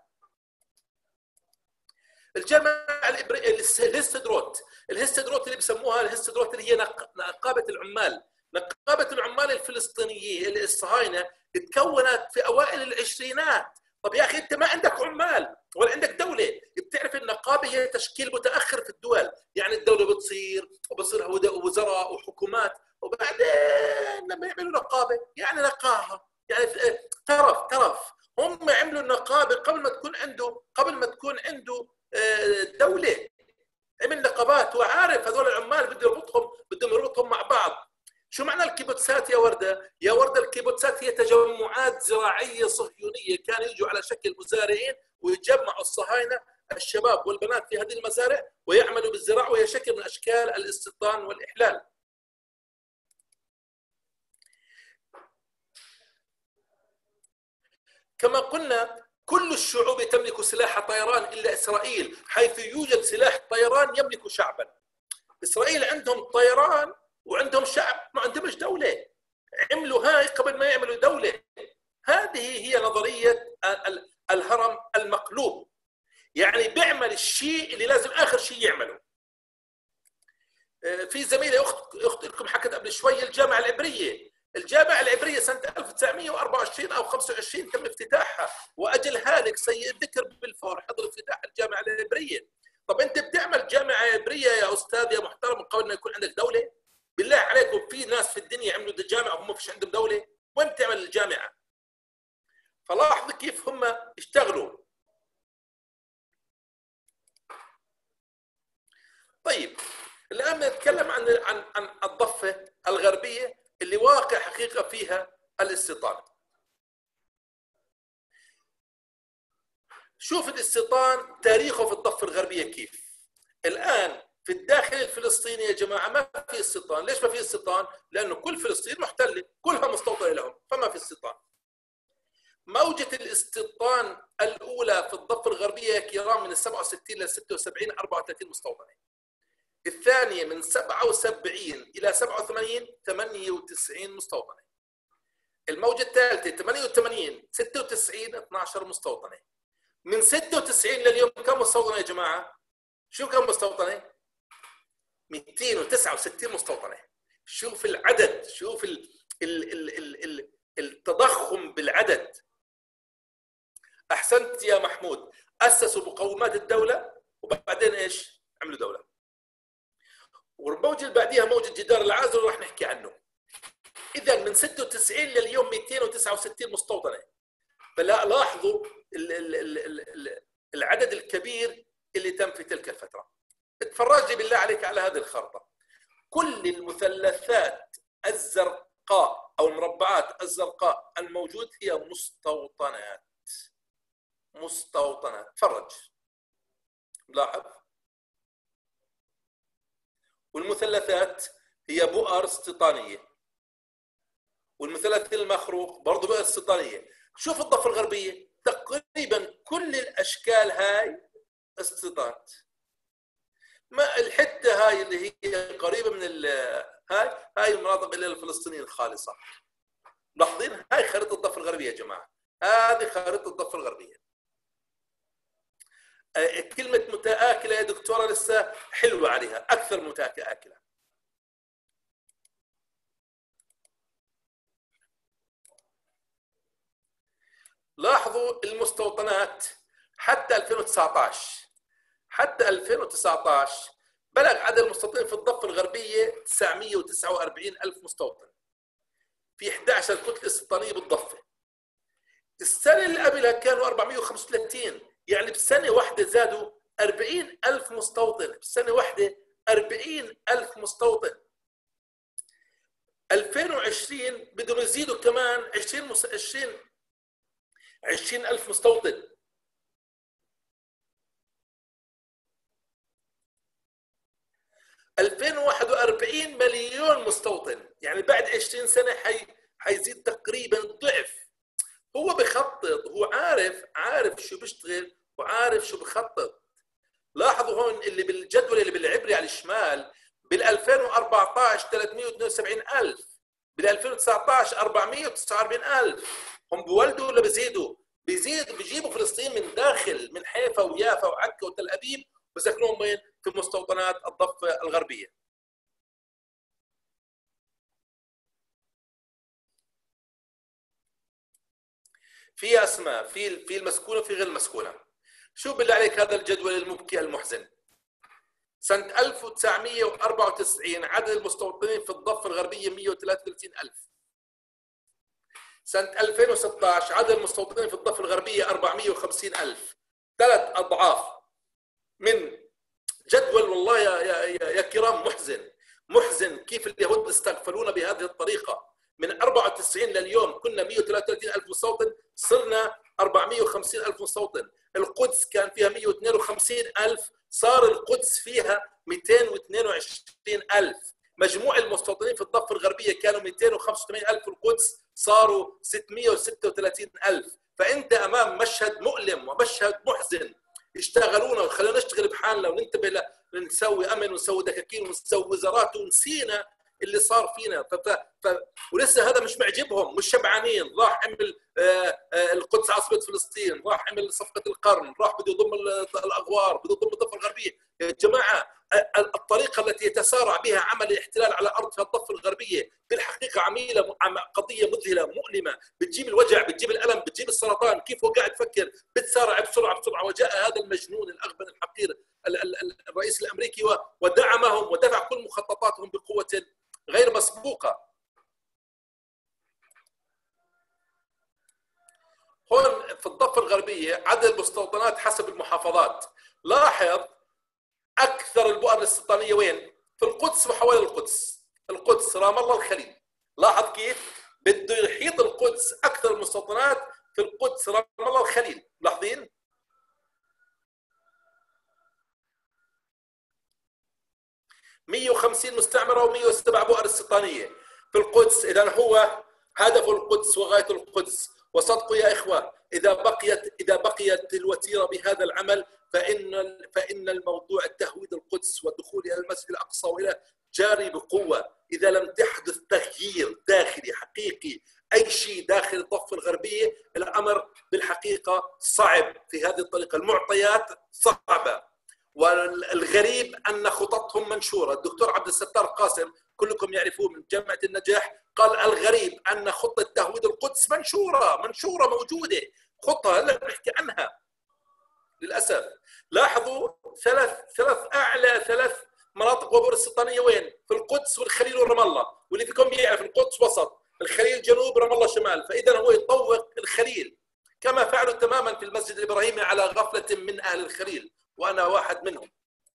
Speaker 1: الجامعة الهستدروت اللي بسموها الهستدروت اللي هي نقابة العمال. نقابة العمال الفلسطينية الصهاينة تكونت في أوائل العشرينات. طب يا أخي أنت ما عندك عمال ولا عندك دولة. بتعرف النقابة هي تشكيل متأخر في الدول، يعني الدولة بتصير وزراء وحكومات، وبعدين لما يعملوا نقابة يعني نقاهة، يعني ترف. هم عملوا النقابة قبل ما تكون عنده دولة. عمل نقابات وعارف هذول العمال بدهم يربطهم مع بعض. شو معنى الكيبوتسات يا وردة؟ يا وردة الكيبوتسات هي تجمعات زراعية صهيونية، كانوا يجوا على شكل مزارعين ويجمعوا الصهاينة الشباب والبنات في هذه المزارع ويعملوا بالزراعة، وهي شكل من أشكال الاستيطان والإحلال. كما قلنا كل الشعوب تملك سلاح طيران إلا إسرائيل، حيث يوجد سلاح طيران يملك شعبا. إسرائيل عندهم طيران وعندهم شعب ما عندهمش دولة، عملوا هاي قبل ما يعملوا دولة. هذه هي نظرية الهرم المقلوب، يعني بيعمل الشيء اللي لازم آخر شيء يعمله. في زميلة أخت لكم حكت قبل شوي الجامعة العبرية سنة 1924 أو 25 تم افتتاحها، وأجل هالك سيء الذكر بالفور حضر افتتاح الجامعة العبرية. طب أنت بتعمل جامعة عبرية يا أستاذ يا محترم قبل ما يكون عندك دولة؟ بالله عليكم في ناس في الدنيا عملوا جامعة وهم فيش عندهم دولة؟ وين بتعمل الجامعة؟ فلاحظ كيف هم اشتغلوا. طيب الآن نتكلم عن الضفة الغربية اللي واقع حقيقة فيها الاستيطان. شوف الاستيطان تاريخه في الضفة الغربية كيف. الآن في الداخل الفلسطيني يا جماعة ما في استيطان. ليش ما في استيطان؟ لأنه كل فلسطين محتلة، كلها مستوطنة لهم، فما في استيطان. موجة الاستيطان الأولى في الضفة الغربية يا كرام من 67 ل 76 34 مستوطنة. الثانية من 77 إلى 87 98 مستوطنة. الموجة الثالثة 88 96 12 مستوطنة. من 96 لليوم كم مستوطنة يا جماعة؟ شو كم مستوطنة؟ 269 مستوطنة. شوف العدد، شوف التضخم بالعدد. أحسنت يا محمود. أسسوا مقومات الدولة وبعدين إيش؟ عملوا دولة. والموجة اللي بعديها موجة جدار العازل راح نحكي عنه. إذا من 96 لليوم 269 مستوطنة. فلا لاحظوا العدد الكبير اللي تم في تلك الفترة. اتفرج لي بالله عليك على هذه الخرطة. كل المثلثات الزرقاء أو المربعات الزرقاء الموجود هي مستوطنات. مستوطنات. تفرج لاحظ. والمثلثات هي بؤر استيطانية، والمثلث المخروق برضه بؤر استيطانية. شوف الضفة الغربية تقريبا كل الأشكال هاي استيطانات. ما الحتة هاي اللي هي قريبة من هاي المناطق اللي الفلسطينيين الخالصة. ملاحظين هاي خريطة الضفة الغربية يا جماعة. هذه خريطة الضفة الغربية. كلمة متآكلة يا دكتورة لسه حلوة عليها، أكثر متآكلة. لاحظوا المستوطنات حتى 2019. حتى 2019 بلغ عدد المستوطنين في الضفة الغربية 949 ألف مستوطن في 11 كتلة استيطانية بالضفة. السنة اللي قبلها كانوا 435، يعني بسنة واحدة زادوا 40 ألف مستوطن. بسنة واحدة 40 ألف مستوطن. 2020 بدهم يزيدوا كمان 20 ألف مستوطن. $2041 مليون مستوطن، يعني بعد 20 سنة حيزيد تقريبا ضعف. هو بخطط، هو عارف شو بيشتغل وعارف شو بخطط. لاحظوا هون اللي بالجدول اللي بالعبري على الشمال بال 2014 372 ألف، بال 2019 449 ألف. هم بولدوا ولا بيزيدوا؟ بيجيبوا فلسطين من داخل، من حيفا ويافا وعكا وتل أبيب، بسكنوهم وين؟ في مستوطنات الضفة الغربية. في اسماء، في المسكونه وفي غير المسكونه. شو بالله عليك هذا الجدول المبكي المحزن. سنة 1994 عدد المستوطنين في الضفة الغربية 133 ألف. سنة 2016 عدد المستوطنين في الضفة الغربية 450 ألف. 3 أضعاف من جدول. والله يا كرام محزن كيف اليهود استغفلونا بهذه الطريقة. من 94 لليوم كنا 133 ألف مستوطن، صرنا 450 ألف مستوطن. القدس كان فيها 152 ألف، صار القدس فيها 222 ألف. مجموع المستوطنين في الضفة الغربية كانوا 285 ألف، القدس صاروا 636 ألف. فأنت أمام مشهد مؤلم ومشهد محزن. اشتغلونا وخلونا نشتغل بحالنا وننتبه نسوي أمن ونسوي دكاكين ونسوي وزارات، ونسينا اللي صار فينا. ولسه هذا مش معجبهم، مش شبعانين. راح عمل القدس عاصمة فلسطين، راح عمل صفقة القرن، راح بده يضم الأغوار، بده يضم الضفة الغربية. يا جماعة الطريقة التي يتسارع بها عمل الاحتلال على أرض الضفة الغربية بالحقيقة قضية مذهلة مؤلمة، بتجيب الوجع، بتجيب الألم، بتجيب السرطان. كيف هو قاعد يفكر بتسارع بسرعة بسرعة. وجاء هذا المجنون الأغبن الحقير الرئيس الأمريكي ودعمهم ودفع كل مخططاتهم بقوة غير مسبوقة. هون في الضفة الغربية عدد المستوطنات حسب المحافظات. لاحظ أكثر البؤر الاستيطانية وين؟ في القدس وحوالي القدس رام الله الخليل. لاحظ كيف بده يحيط القدس أكثر المستوطنات في القدس رام الله الخليل. لاحظين؟ $150 مستعمرة و107 بؤر استيطانية في القدس. إذا هو هدف القدس وغاية القدس. وصدقوا يا إخوة، إذا بقيت الوتيرة بهذا العمل فإن الموضوع تهويد القدس والدخول إلى المسجد الأقصى وإلى جاري بقوة. إذا لم تحدث تغيير داخلي حقيقي، أي شيء داخل الضفة الغربية، الأمر بالحقيقة صعب في هذه الطريقة. المعطيات صعبة، والغريب أن خططهم منشورة. الدكتور عبد الستار قاسم كلكم يعرفوه من جامعة النجاح قال الغريب أن خطة تهويد القدس منشورة موجودة، خطة هلا بنحكي عنها. للأسف لاحظوا ثلاث مناطق وبؤر استيطانية وين؟ في القدس والخليل ورام الله. واللي فيكم يعرف القدس وسط، الخليل جنوب، رام الله شمال. فإذا هو يطوق الخليل كما فعلوا تماما في المسجد الإبراهيمي على غفلة من أهل الخليل، وأنا واحد منهم.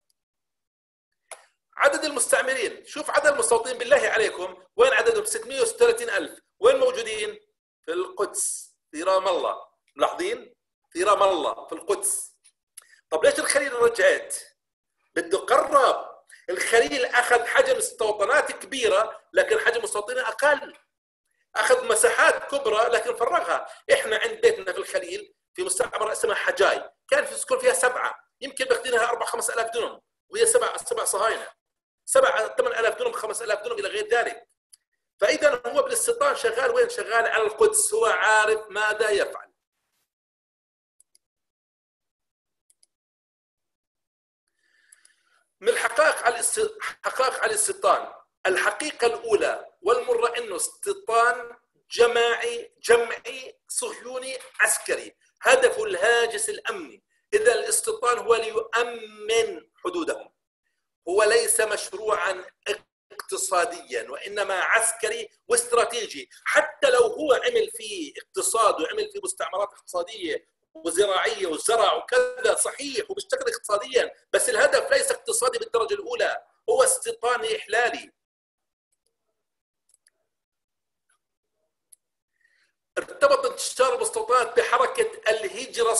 Speaker 1: عدد المستعمرين، شوف عدد المستوطنين بالله عليكم وين عددهم؟ 636,000. وين موجودين؟ في القدس، في رام الله. ملاحظين؟ في رام الله في القدس. طب ليش الخليل رجعت؟ بده قرب. الخليل أخذ حجم مستوطنات كبيرة لكن حجم مستوطنين أقل، أخذ مساحات كبرى لكن فرغها. إحنا عند بيتنا في الخليل في مستعمرة اسمها حجاي، كان في سكن فيها 7، يمكن باخذينها 4-5 آلاف دنم، وهي 7 صهاينة، 7-8 آلاف دنم، 5 آلاف دنم إلى غير ذلك. فإذا هو بالاستيطان شغال وين؟ شغال على القدس، هو عارف ماذا يفعل. من حقائق على الاستيطان، الحقيقة الأولى والمرة إنه استيطان جمعي صهيوني عسكري، هدفه الهاجس الأمني. إذا الاستيطان هو ليؤمن حدودهم، هو ليس مشروعا اقتصاديا وإنما عسكري واستراتيجي. حتى لو هو عمل فيه اقتصاد وعمل فيه مستعمرات اقتصادية وزراعية وزرع وكذا، صحيح وبيشتغل اقتصاديا، بس الهدف ليس اقتصادي بالدرجة الأولى، هو استيطاني إحلالي. ارتبط انتشار المستوطنات بحركة الهجرة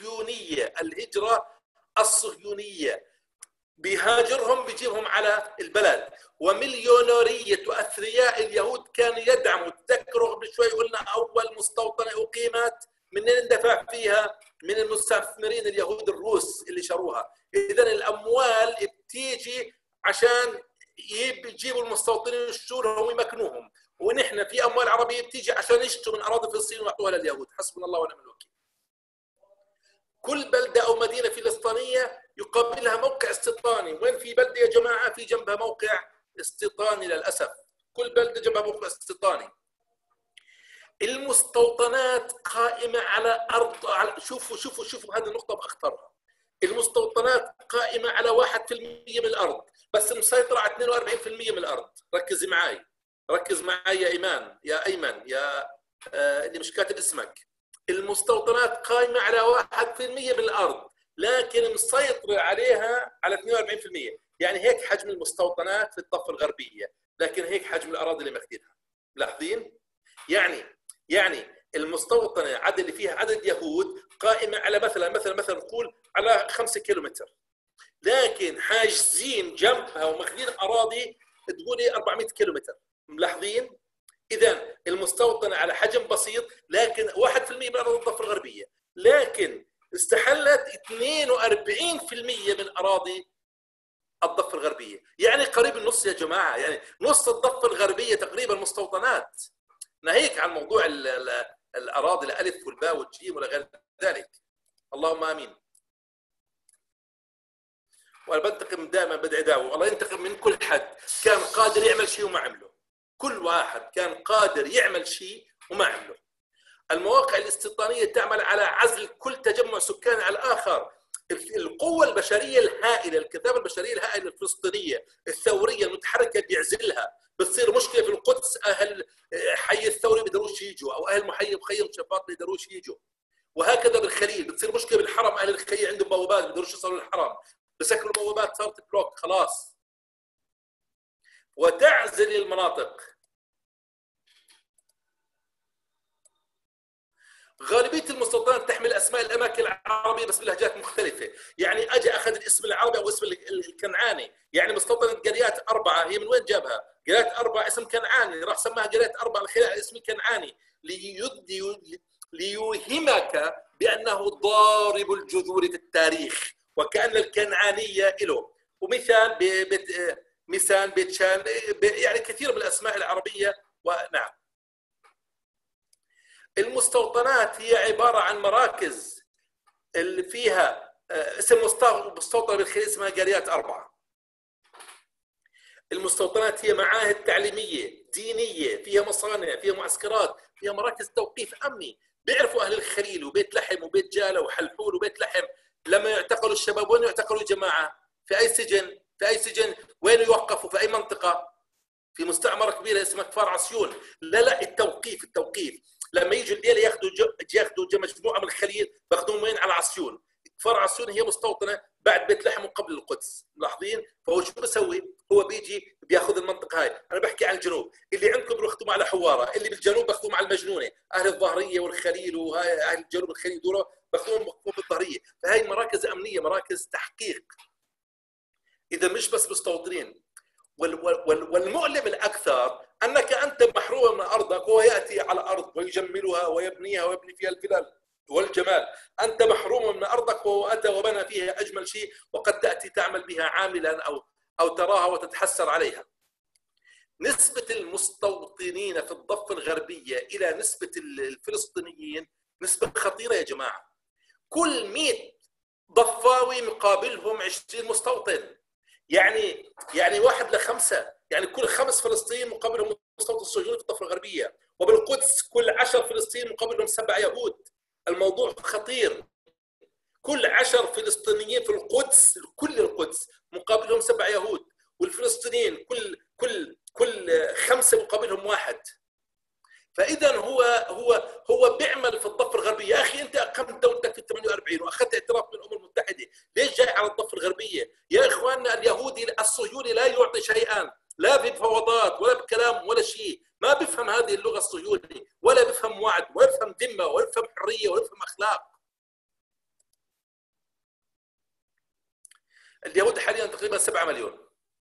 Speaker 1: الصهيونية. بيهاجرهم بيجيبهم على البلد. ومليونيرية وأثرياء اليهود كانوا يدعموا. تذكروا قبل شوي قلنا أول مستوطنة أقيمت منين اندفع فيها؟ من المستثمرين اليهود الروس اللي شروها. إذن الأموال بتيجي عشان يجيبوا المستوطنين يشتروهم ويمكنوهم، ونحن في أموال عربية بتيجي عشان يشتروا من أراضي فلسطين ويعطوها لليهود. حسبنا الله ونعم الوكيل. كل بلدة أو مدينة فلسطينية يقابلها موقع استيطاني. وين في بلدة يا جماعة في جنبها موقع استيطاني؟ للأسف كل بلدة جنبها موقع استيطاني. المستوطنات قائمة على أرض، شوفوا هذه النقطة بأخطرها. المستوطنات قائمة على 1% من الأرض، بس مسيطرة على 42% من الأرض. ركز معي يا إيمان، يا أيمن، يا اللي مش كاتب اسمك. المستوطنات قائمة على 1% من الأرض لكن مسيطرة عليها على 42%. يعني هيك حجم المستوطنات في الضفة الغربية، لكن هيك حجم الأراضي اللي ماخذينها. ملاحظين؟ يعني المستوطنة عدد اللي فيها عدد يهود قائمة على مثلا نقول على 5 كيلومتر، لكن حاجزين جنبها وماخذين أراضي تقولي 400 كيلومتر. ملاحظين؟ إذا المستوطنة على حجم بسيط لكن 1% من أراضي الضفة الغربية، لكن استحلت 42% من أراضي الضفة الغربية، يعني قريب النص يا جماعة، يعني نص الضفة الغربية تقريبا مستوطنات. ناهيك عن موضوع الأراضي الألف والباء والجيم ولا غير ذلك. اللهم آمين. وأنا بنتقم دائما، بدعي دعوة الله ينتقم من كل حد كان قادر يعمل شيء وما عمله. كل واحد كان قادر يعمل شيء وما عمله. المواقع الاستيطانية تعمل على عزل كل تجمع سكاني على الآخر. القوة البشرية الهائلة، الكثافة البشرية الهائلة الفلسطينية الثورية المتحركة بيعزلها. بتصير مشكلة في القدس، أهل حي الثوري بيقدروش يجوا، أو أهل مخيم شفاط بيقدروش يجوا. وهكذا بالخليل بتصير مشكلة بالحرم، أهل الخليل عندهم بوابات بيقدروش يوصلوا للحرم، بسكروا البوابات صارت بلوك خلاص. وتعزل المناطق. غالبيه المستوطنات تحمل اسماء الاماكن العربيه بس بلهجات مختلفه، يعني اجى اخذ الاسم العربي او اسم الكنعاني. يعني مستوطنه قريات اربعه، هي من وين جابها؟ قريات اربعه اسم كنعاني، راح سماها قريات اربعه من خلال اسم كنعاني ليوهمك بانه ضارب الجذور في التاريخ، وكان الكنعانيه له. ومثال مثال بيت شان، يعني كثير من الاسماء العربيه. ونعم، المستوطنات هي عبارة عن مراكز اللي فيها اسم مستوطنة بالخليل اسمها قريات أربعة. المستوطنات هي معاهد تعليمية دينية، فيها مصانع، فيها معسكرات، فيها مراكز توقيف أمني. بيعرفوا أهل الخليل وبيت لحم وبيت جالة وحلحول وبيت لحم لما يعتقلوا الشباب وين يعتقلوا جماعة؟ في أي سجن؟ في أي سجن؟ وين يوقفوا؟ في أي منطقة؟ في مستعمرة كبيرة اسمها كفار عسيون. لا التوقيف لما يجوا الليله ياخذوا مجموعه من الخليل باخذوهم وين؟ على عسيون. كفار عسيون هي مستوطنه بعد بيت لحم وقبل القدس، ملاحظين؟ فهو شو بسوي؟ هو بيجي بياخذ المنطقه هاي. انا بحكي عن الجنوب، اللي عندكم بياخذوهم على حواره، اللي بالجنوب باخذوهم على المجنونه، اهل الظهريه والخليل وهاي اهل الجنوب الخليل دول باخذوهم بالظهريه. فهي مراكز امنيه، مراكز تحقيق. اذا مش بس مستوطنين. والمؤلم الأكثر أنك أنت محروم من أرضك، وهو يأتي على أرض ويجملها ويبنيها ويبني فيها الفلل والجمال. أنت محروم من أرضك وهو أتى وبنى فيها أجمل شيء، وقد تأتي تعمل بها عاملا أو تراها وتتحسر عليها. نسبة المستوطنين في الضفة الغربية إلى نسبة الفلسطينيين نسبة خطيرة يا جماعة. كل 100 ضفاوي مقابلهم 20 مستوطن. يعني 1 ل5، يعني كل 5 فلسطين مقابلهم مستوطن صهيوني في الضفه الغربيه. وبالقدس كل 10 فلسطين مقابلهم 7 يهود. الموضوع خطير. كل 10 فلسطينيين في القدس، كل القدس مقابلهم 7 يهود. والفلسطينيين كل 5 مقابلهم 1. فاذا هو بيعمل في الضفه الغربيه. يا اخي انت اقمت دولتك في 48 واخذت اعتراف من الامم المتحده، ليش جاي على الضفه الغربيه؟ يا اخواننا اليهودي الصهيوني لا يعطي شيئا، لا بمفاوضات ولا بكلام ولا شيء. ما بيفهم هذه اللغه الصهيوني، ولا بيفهم وعد ولا بيفهم ذمه ولا بيفهم حريه ولا بيفهم اخلاق. اليهود حاليا تقريبا 7 مليون.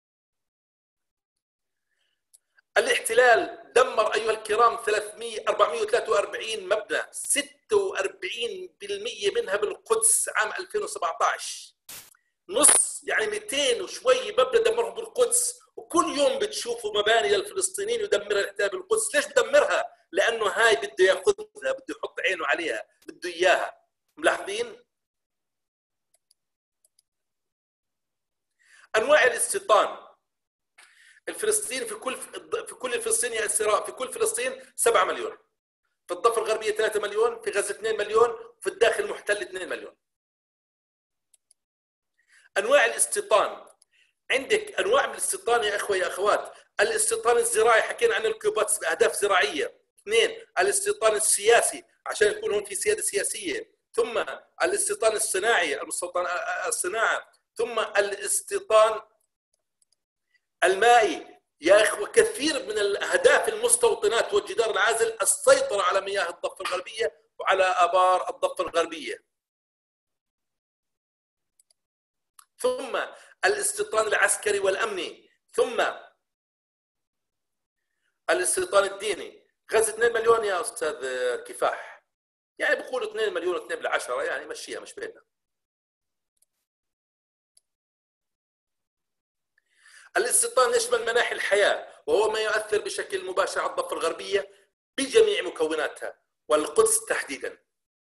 Speaker 1: الاحتلال دمر أيها الكرام 443 مبنى، 46% منها بالقدس عام 2017. نص يعني 200 وشوي مبنى دمرهم بالقدس. وكل يوم بتشوفوا مباني للفلسطينيين يدمرها الاحتلال بالقدس. ليش بدمرها؟ لأنه هاي بده ياخذها، بده يحط عينه عليها، بده إياها. ملاحظين؟ أنواع الاستيطان. الفلسطينيين في كل الفلسطينيين يا اسراء، في كل فلسطين 7 مليون. في الضفه الغربيه 3 مليون، في غزه 2 مليون، وفي الداخل المحتل 2 مليون. انواع الاستيطان. عندك انواع من الاستيطان يا اخوه يا اخوات. الاستيطان الزراعي حكينا عن الكيبوتس باهداف زراعيه. 2 الاستيطان السياسي عشان يكون هون في سياده سياسيه. ثم الاستيطان الصناعي، المستوطن الصناعه. ثم الاستيطان المائي. يا اخوه كثير من الاهداف المستوطنات والجدار العازل السيطره على مياه الضفه الغربيه وعلى ابار الضفه الغربيه. ثم الاستيطان العسكري والامني. ثم الاستيطان الديني. غزه 2 مليون يا استاذ كفاح، يعني بقولوا 2 مليون 2/10، يعني مشيها مش بيننا. الاستيطان يشمل مناحي الحياة، وهو ما يؤثر بشكل مباشر على الضفة الغربية بجميع مكوناتها والقدس تحديدا.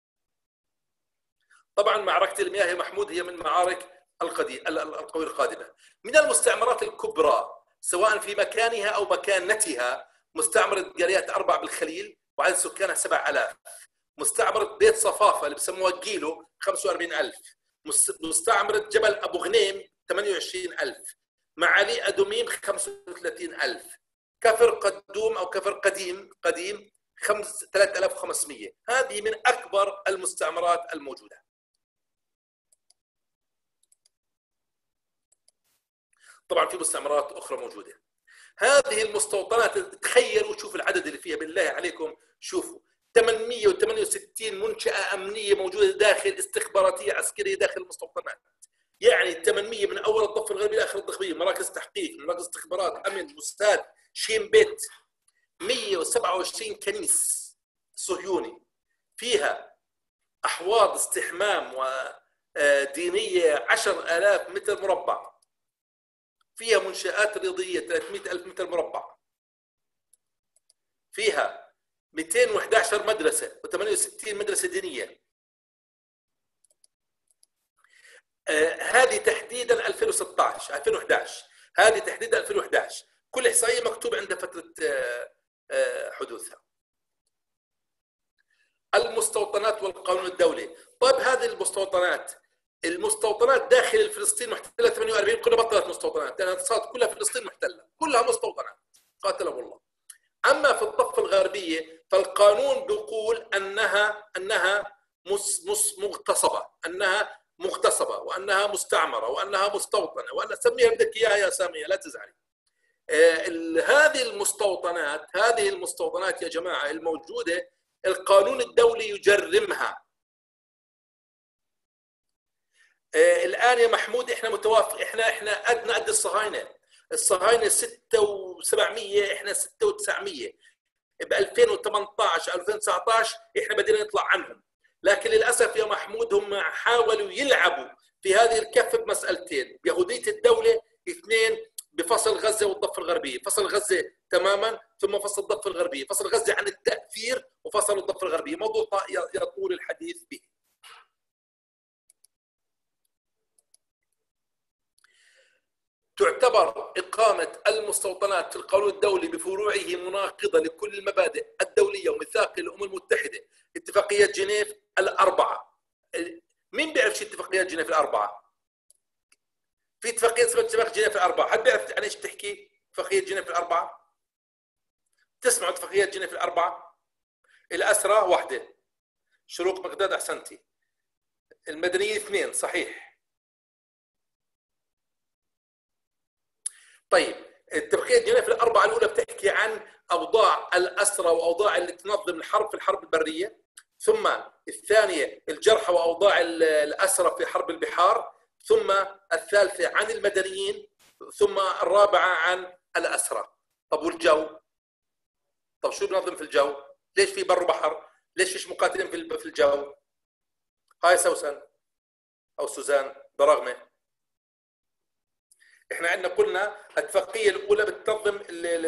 Speaker 1: طبعا معركة المياه يا محمود هي من معارك القوي القادمة. من المستعمرات الكبرى سواء في مكانها أو مكانتها مستعمرة قرية أربع بالخليل وعدد سكانها 7000. مستعمرة بيت صفافة اللي بسموها جيلو 45000. مستعمرة جبل أبو غنيم 28000. معالي أدوميم 35000. كفر قدوم أو كفر قديم 3500. هذه من أكبر المستعمرات الموجودة. طبعا في مستعمرات أخرى موجودة. هذه المستوطنات تخيلوا شوفوا العدد اللي فيها بالله عليكم، شوفوا 868 منشأة أمنية موجودة داخل، استخباراتية عسكرية داخل المستوطنات. يعني 800 من أول الضفة الغربية لآخر الضفة الغربية، مراكز تحقيق، مراكز استخبارات، أمن، موساد، شين بيت. 127 كنيس صهيوني، فيها أحواض استحمام ودينية 10,000 متر مربع، فيها منشآت رياضية 300,000 متر مربع، فيها 211 مدرسة و68 مدرسة دينية. هذه تحديدا 2011 هذه تحديدا 2011. كل إحصائية مكتوب عندها فترة حدوثها. المستوطنات والقانون الدولي. طيب هذه المستوطنات داخل فلسطين محتلة 48، كلها بطلت مستوطنات لأنها صارت كلها فلسطين محتلة، كلها مستوطنات قاتلهم الله. أما في الضفة الغربية فالقانون بيقول أنها مغتصبة وأنها مستعمرة وأنها مستوطنة، وأنا سميها بدك إياها يا سامية لا تزعلي. هذه المستوطنات يا جماعة الموجودة القانون الدولي يجرمها. الآن يا محمود احنا متوافق، احنا قدنا قد الصهاينة 6,700، احنا 6,900. ب 2018 2019 احنا بدينا نطلع عنهم، لكن للاسف يا محمود هم حاولوا يلعبوا في هذه الكفه بمسألتين: يهودية الدولة، اثنين بفصل غزة والضفة الغربية، فصل غزة تماما ثم فصل الضفة الغربية، فصل غزة عن التأثير وفصل الضفة الغربية، موضوع يطول الحديث به. تعتبر إقامة المستوطنات في القانون الدولي بفروعه مناقضة لكل المبادئ الدولية وميثاق الأمم المتحدة، اتفاقيات جنيف الأربعة. مين بيعرف شو اتفاقيات جنيف الأربعة؟ في اتفاقية اسمها اتفاق جنيف الأربعة، حد بيعرف عن ايش بتحكي اتفاقية جنيف الأربعة؟ تسمعوا اتفاقيات جنيف الأربعة؟ الأسرى واحدة، شروق بغداد أحسنتي، المدنيين اثنين صحيح. طيب اتفاقية جنيف الأربعة الأولى بتحكي عن أوضاع الأسرى وأوضاع اللي تنظم الحرب في الحرب البرية، ثم الثانية الجرحى وأوضاع الأسرى في حرب البحار، ثم الثالثة عن المدنيين، ثم الرابعة عن الأسرى. طب والجو؟ طب شو بنظم في الجو؟ ليش في بر وبحر؟ ليش فيش مقاتلين في الجو؟ هاي سوسن أو سوزان برغمة. احنا عندنا قلنا الاتفاقيه الاولى بتنظم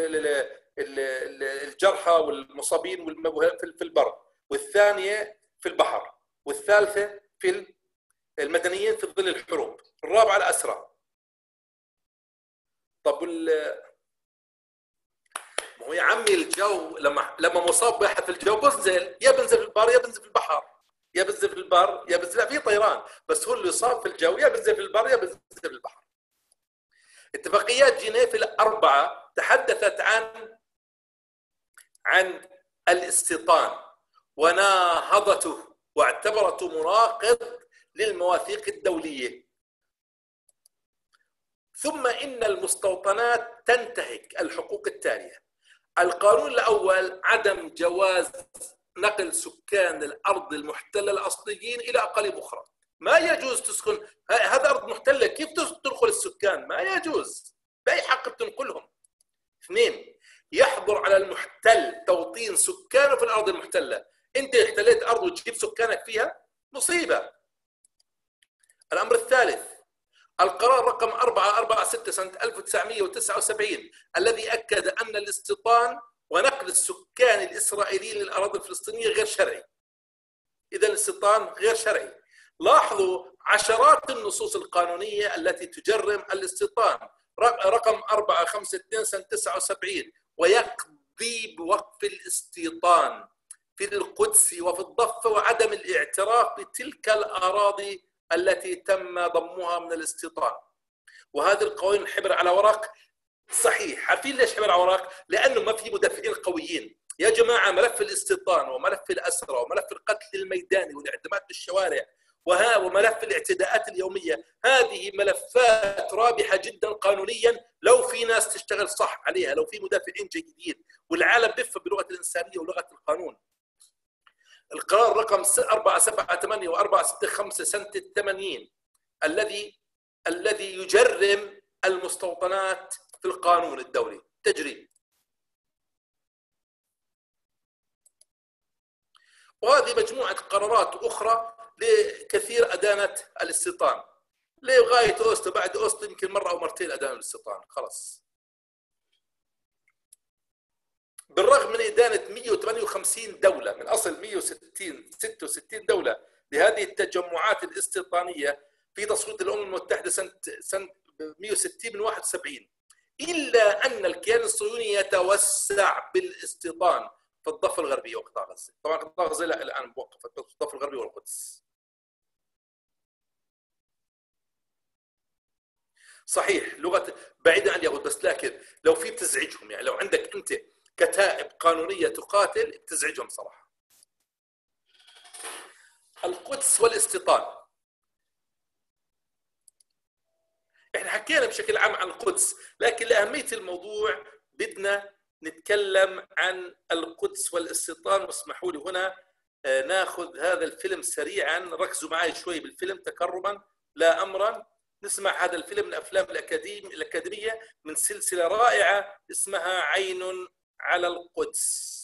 Speaker 1: الجرحى والمصابين في البر، والثانيه في البحر، والثالثه في المدنيين في ظل الحروب، الرابعه الاسرى. طب ما هو يا عمي الجو لما مصاب واحد في الجو بنزل، يا بنزل في البر يا بنزل في البحر، يا بنزل في البر يا بنزل في طيران، بس هو اللي يصاب في الجو يا بنزل في البر يا بنزل في البحر. اتفاقيات جنيف الأربعة تحدثت عن الاستيطان وناهضته واعتبرته مناقض للمواثيق الدولية. ثم إن المستوطنات تنتهك الحقوق التالية: القانون الأول عدم جواز نقل سكان الأرض المحتلة الأصليين إلى أقاليم أخرى، ما يجوز تسكن هذا أرض محتلة، كيف تدخل السكان؟ ما يجوز، بأي حق بتنقلهم. اثنين، يحظر على المحتل توطين سكانه في الأرض المحتلة، أنت احتليت أرض وتجيب سكانك فيها مصيبة. الأمر الثالث، القرار رقم 446 سنة 1979 الذي أكد أن الاستيطان ونقل السكان الإسرائيليين للأراضي الفلسطينية غير شرعي. إذا الاستيطان غير شرعي. لاحظوا عشرات النصوص القانونية التي تجرم الاستيطان. رقم 452 سنة 79 ويقضي بوقف الاستيطان في القدس وفي الضفة وعدم الاعتراف بتلك الأراضي التي تم ضمها من الاستيطان. وهذه القوانين حبر على ورق. صحيح، عارفين ليش حبر على ورق؟ لأنه ما في مدافعين قويين. يا جماعة ملف الاستيطان وملف الأسرى وملف القتل الميداني والإعدامات بالشوارع وملف الاعتداءات اليومية، هذه ملفات رابحة جدا قانونيا لو في ناس تشتغل صح عليها، لو في مدافعين جيدين والعالم بيفهم بلغة الإنسانية ولغة القانون. القرار رقم 478 و 465 سنة 80 الذي يجرم المستوطنات في القانون الدولي تجريم. وهذه مجموعة قرارات أخرى لكثير أدانت الاستيطان لغاية أوسلو. بعد أوسلو يمكن مرة أو مرتين أدانوا الاستيطان خلاص. بالرغم من إدانة 158 دولة من أصل 166 دولة لهذه التجمعات الاستيطانية في تصويت الأمم المتحدة سنة 160 من 71، إلا أن الكيان الصهيوني يتوسع بالاستيطان في الضفة الغربية وقطاع غزة. طبعا قطاع غزة الآن موقفة في الضفة الغربية والقدس. صحيح لغة بعيدة عن اليهود، بس لكن لو في بتزعجهم، يعني لو عندك أنت كتائب قانونية تقاتل بتزعجهم صراحة. القدس والاستيطان. احنا حكينا بشكل عام عن القدس، لكن لأهمية الموضوع بدنا نتكلم عن القدس والاستيطان. واسمحوا لي هنا ناخذ هذا الفيلم سريعا، ركزوا معي شوي بالفيلم تكرما لا أمرا. نسمع هذا الفيلم من أفلام الأكاديمية من سلسلة رائعة اسمها عين على القدس.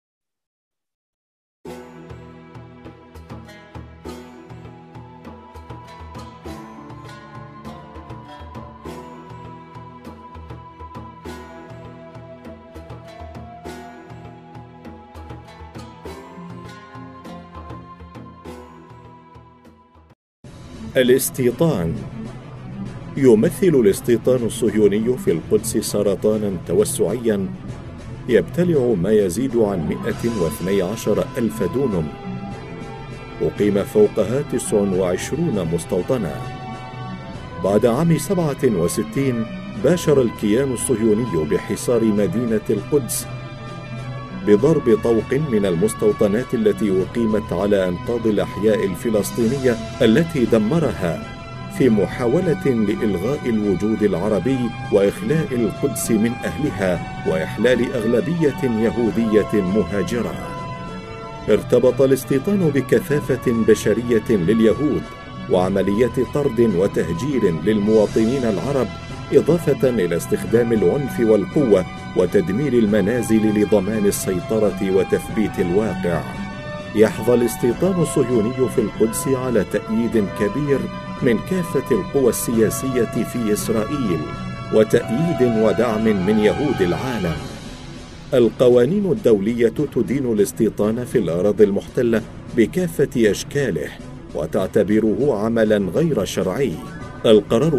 Speaker 2: الاستيطان. يمثل الاستيطان الصهيوني في القدس سرطانا توسعيا يبتلع ما يزيد عن 112 ألف دونم، أقيم فوقها 29 مستوطنة. بعد عام 67 باشر الكيان الصهيوني بحصار مدينة القدس بضرب طوق من المستوطنات التي أقيمت على أنقاض الأحياء الفلسطينية التي دمرها في محاولة لإلغاء الوجود العربي وإخلاء القدس من أهلها وإحلال أغلبية يهودية مهاجرة. ارتبط الاستيطان بكثافة بشرية لليهود وعملية طرد وتهجير للمواطنين العرب، إضافة إلى استخدام العنف والقوة وتدمير المنازل لضمان السيطرة وتثبيت الواقع. يحظى الاستيطان الصهيوني في القدس على تأييد كبير من كافة القوى السياسية في إسرائيل وتأييد ودعم من يهود العالم. القوانين الدولية تدين الاستيطان في الأراضي المحتلة بكافة أشكاله وتعتبره عملا غير شرعي. القرار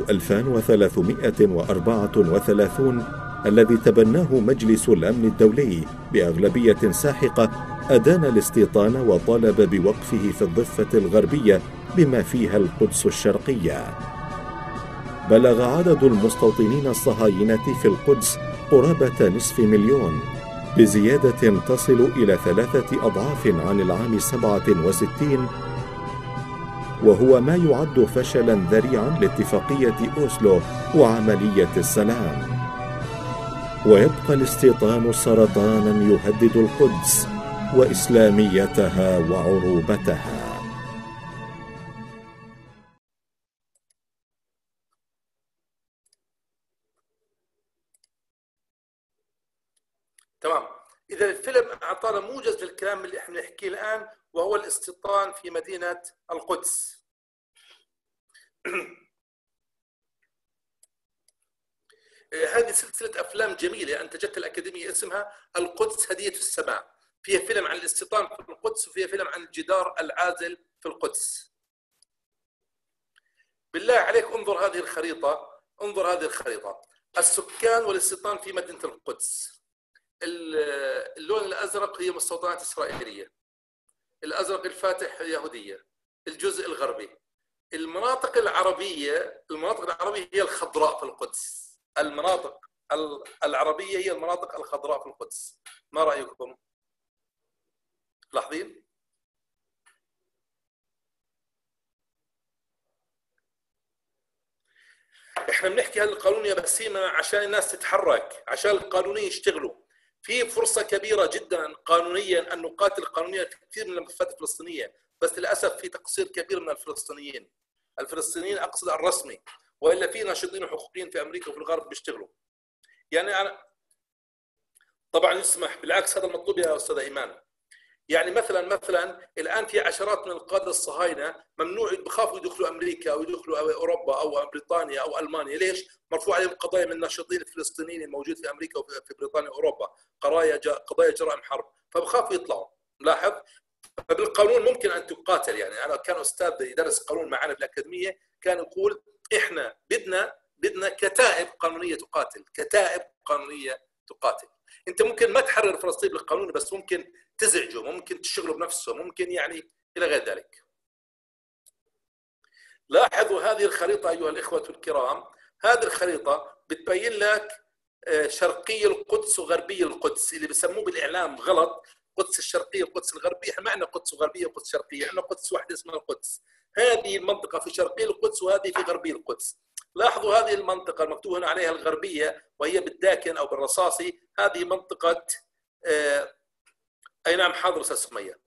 Speaker 2: 2334 الذي تبناه مجلس الأمن الدولي بأغلبية ساحقة أدان الاستيطان وطالب بوقفه في الضفة الغربية بما فيها القدس الشرقية. بلغ عدد المستوطنين الصهاينة في القدس قرابة نصف مليون، بزيادة تصل إلى 3 أضعاف عن العام 67، وهو ما يعد فشلا ذريعا لاتفاقية أوسلو وعملية السلام. ويبقى الاستيطان سرطانا يهدد القدس وإسلاميتها وعروبتها.
Speaker 1: تمام. إذا الفيلم أعطانا موجز للكلام اللي احنا نحكيه الآن، وهو الاستيطان في مدينة القدس. هذه سلسلة أفلام جميلة أنتجتها الأكاديمية اسمها القدس هدية السماء، فيها فيلم عن الاستيطان في القدس وفيها فيلم عن الجدار العازل في القدس. بالله عليك انظر هذه الخريطة، انظر هذه الخريطة، السكان والاستيطان في مدينة القدس. اللون الأزرق هي مستوطنات إسرائيلية، الأزرق الفاتح يهودية، الجزء الغربي. المناطق العربية هي الخضراء في القدس، المناطق العربية هي المناطق الخضراء في القدس. ما رأيكم؟ لاحظين؟ احنا بنحكي هالقانون يا بسيمة عشان الناس تتحرك، عشان القانونيين يشتغلوا. في فرصة كبيرة جدا قانونيا أن نقاتل قانونيا كثير من الملفات الفلسطينية، بس للأسف في تقصير كبير من الفلسطينيين أقصد الرسمي، وإلا في ناشطين وحقوقيين في أمريكا وفي الغرب بيشتغلوا. يعني أنا طبعا يسمح، بالعكس هذا المطلوب يا أستاذ إيمان. يعني مثلا الآن في عشرات من القادة الصهاينة ممنوع، بخافوا يدخلوا أمريكا أو يدخلوا أوروبا أو بريطانيا أو ألمانيا. ليش؟ مرفوع عليهم قضايا من الناشطين الفلسطينيين الموجود في أمريكا وفي بريطانيا وأوروبا، قضايا جرائم حرب، فبخافوا يطلعوا. لاحظ؟ فبالقانون ممكن أن تقاتل. يعني أنا كان أستاذ يدرس قانون معنا بالأكاديمية كان يقول إحنا بدنا كتائب قانونية تقاتل، كتائب قانونية تقاتل. أنت ممكن ما تحرر فلسطين بالقانون، بس ممكن تزعجه، ممكن تشغله بنفسه، ممكن يعني إلى غير ذلك. لاحظوا هذه الخريطة أيها الإخوة الكرام، هذه الخريطة بتبين لك شرقي القدس وغربي القدس، اللي بسموه بالإعلام غلط قدس الشرقية وقدس الغربية. احنا ما عندنا قدس غربية وقدس شرقية، عندنا قدس واحدة اسمها القدس. هذه المنطقة في شرقي القدس وهذه في غربي القدس. لاحظوا هذه المنطقة المكتوب هنا عليها الغربية وهي بالداكن أو بالرصاصي، هذه منطقة أي نعم حاضر أستاذ سمية،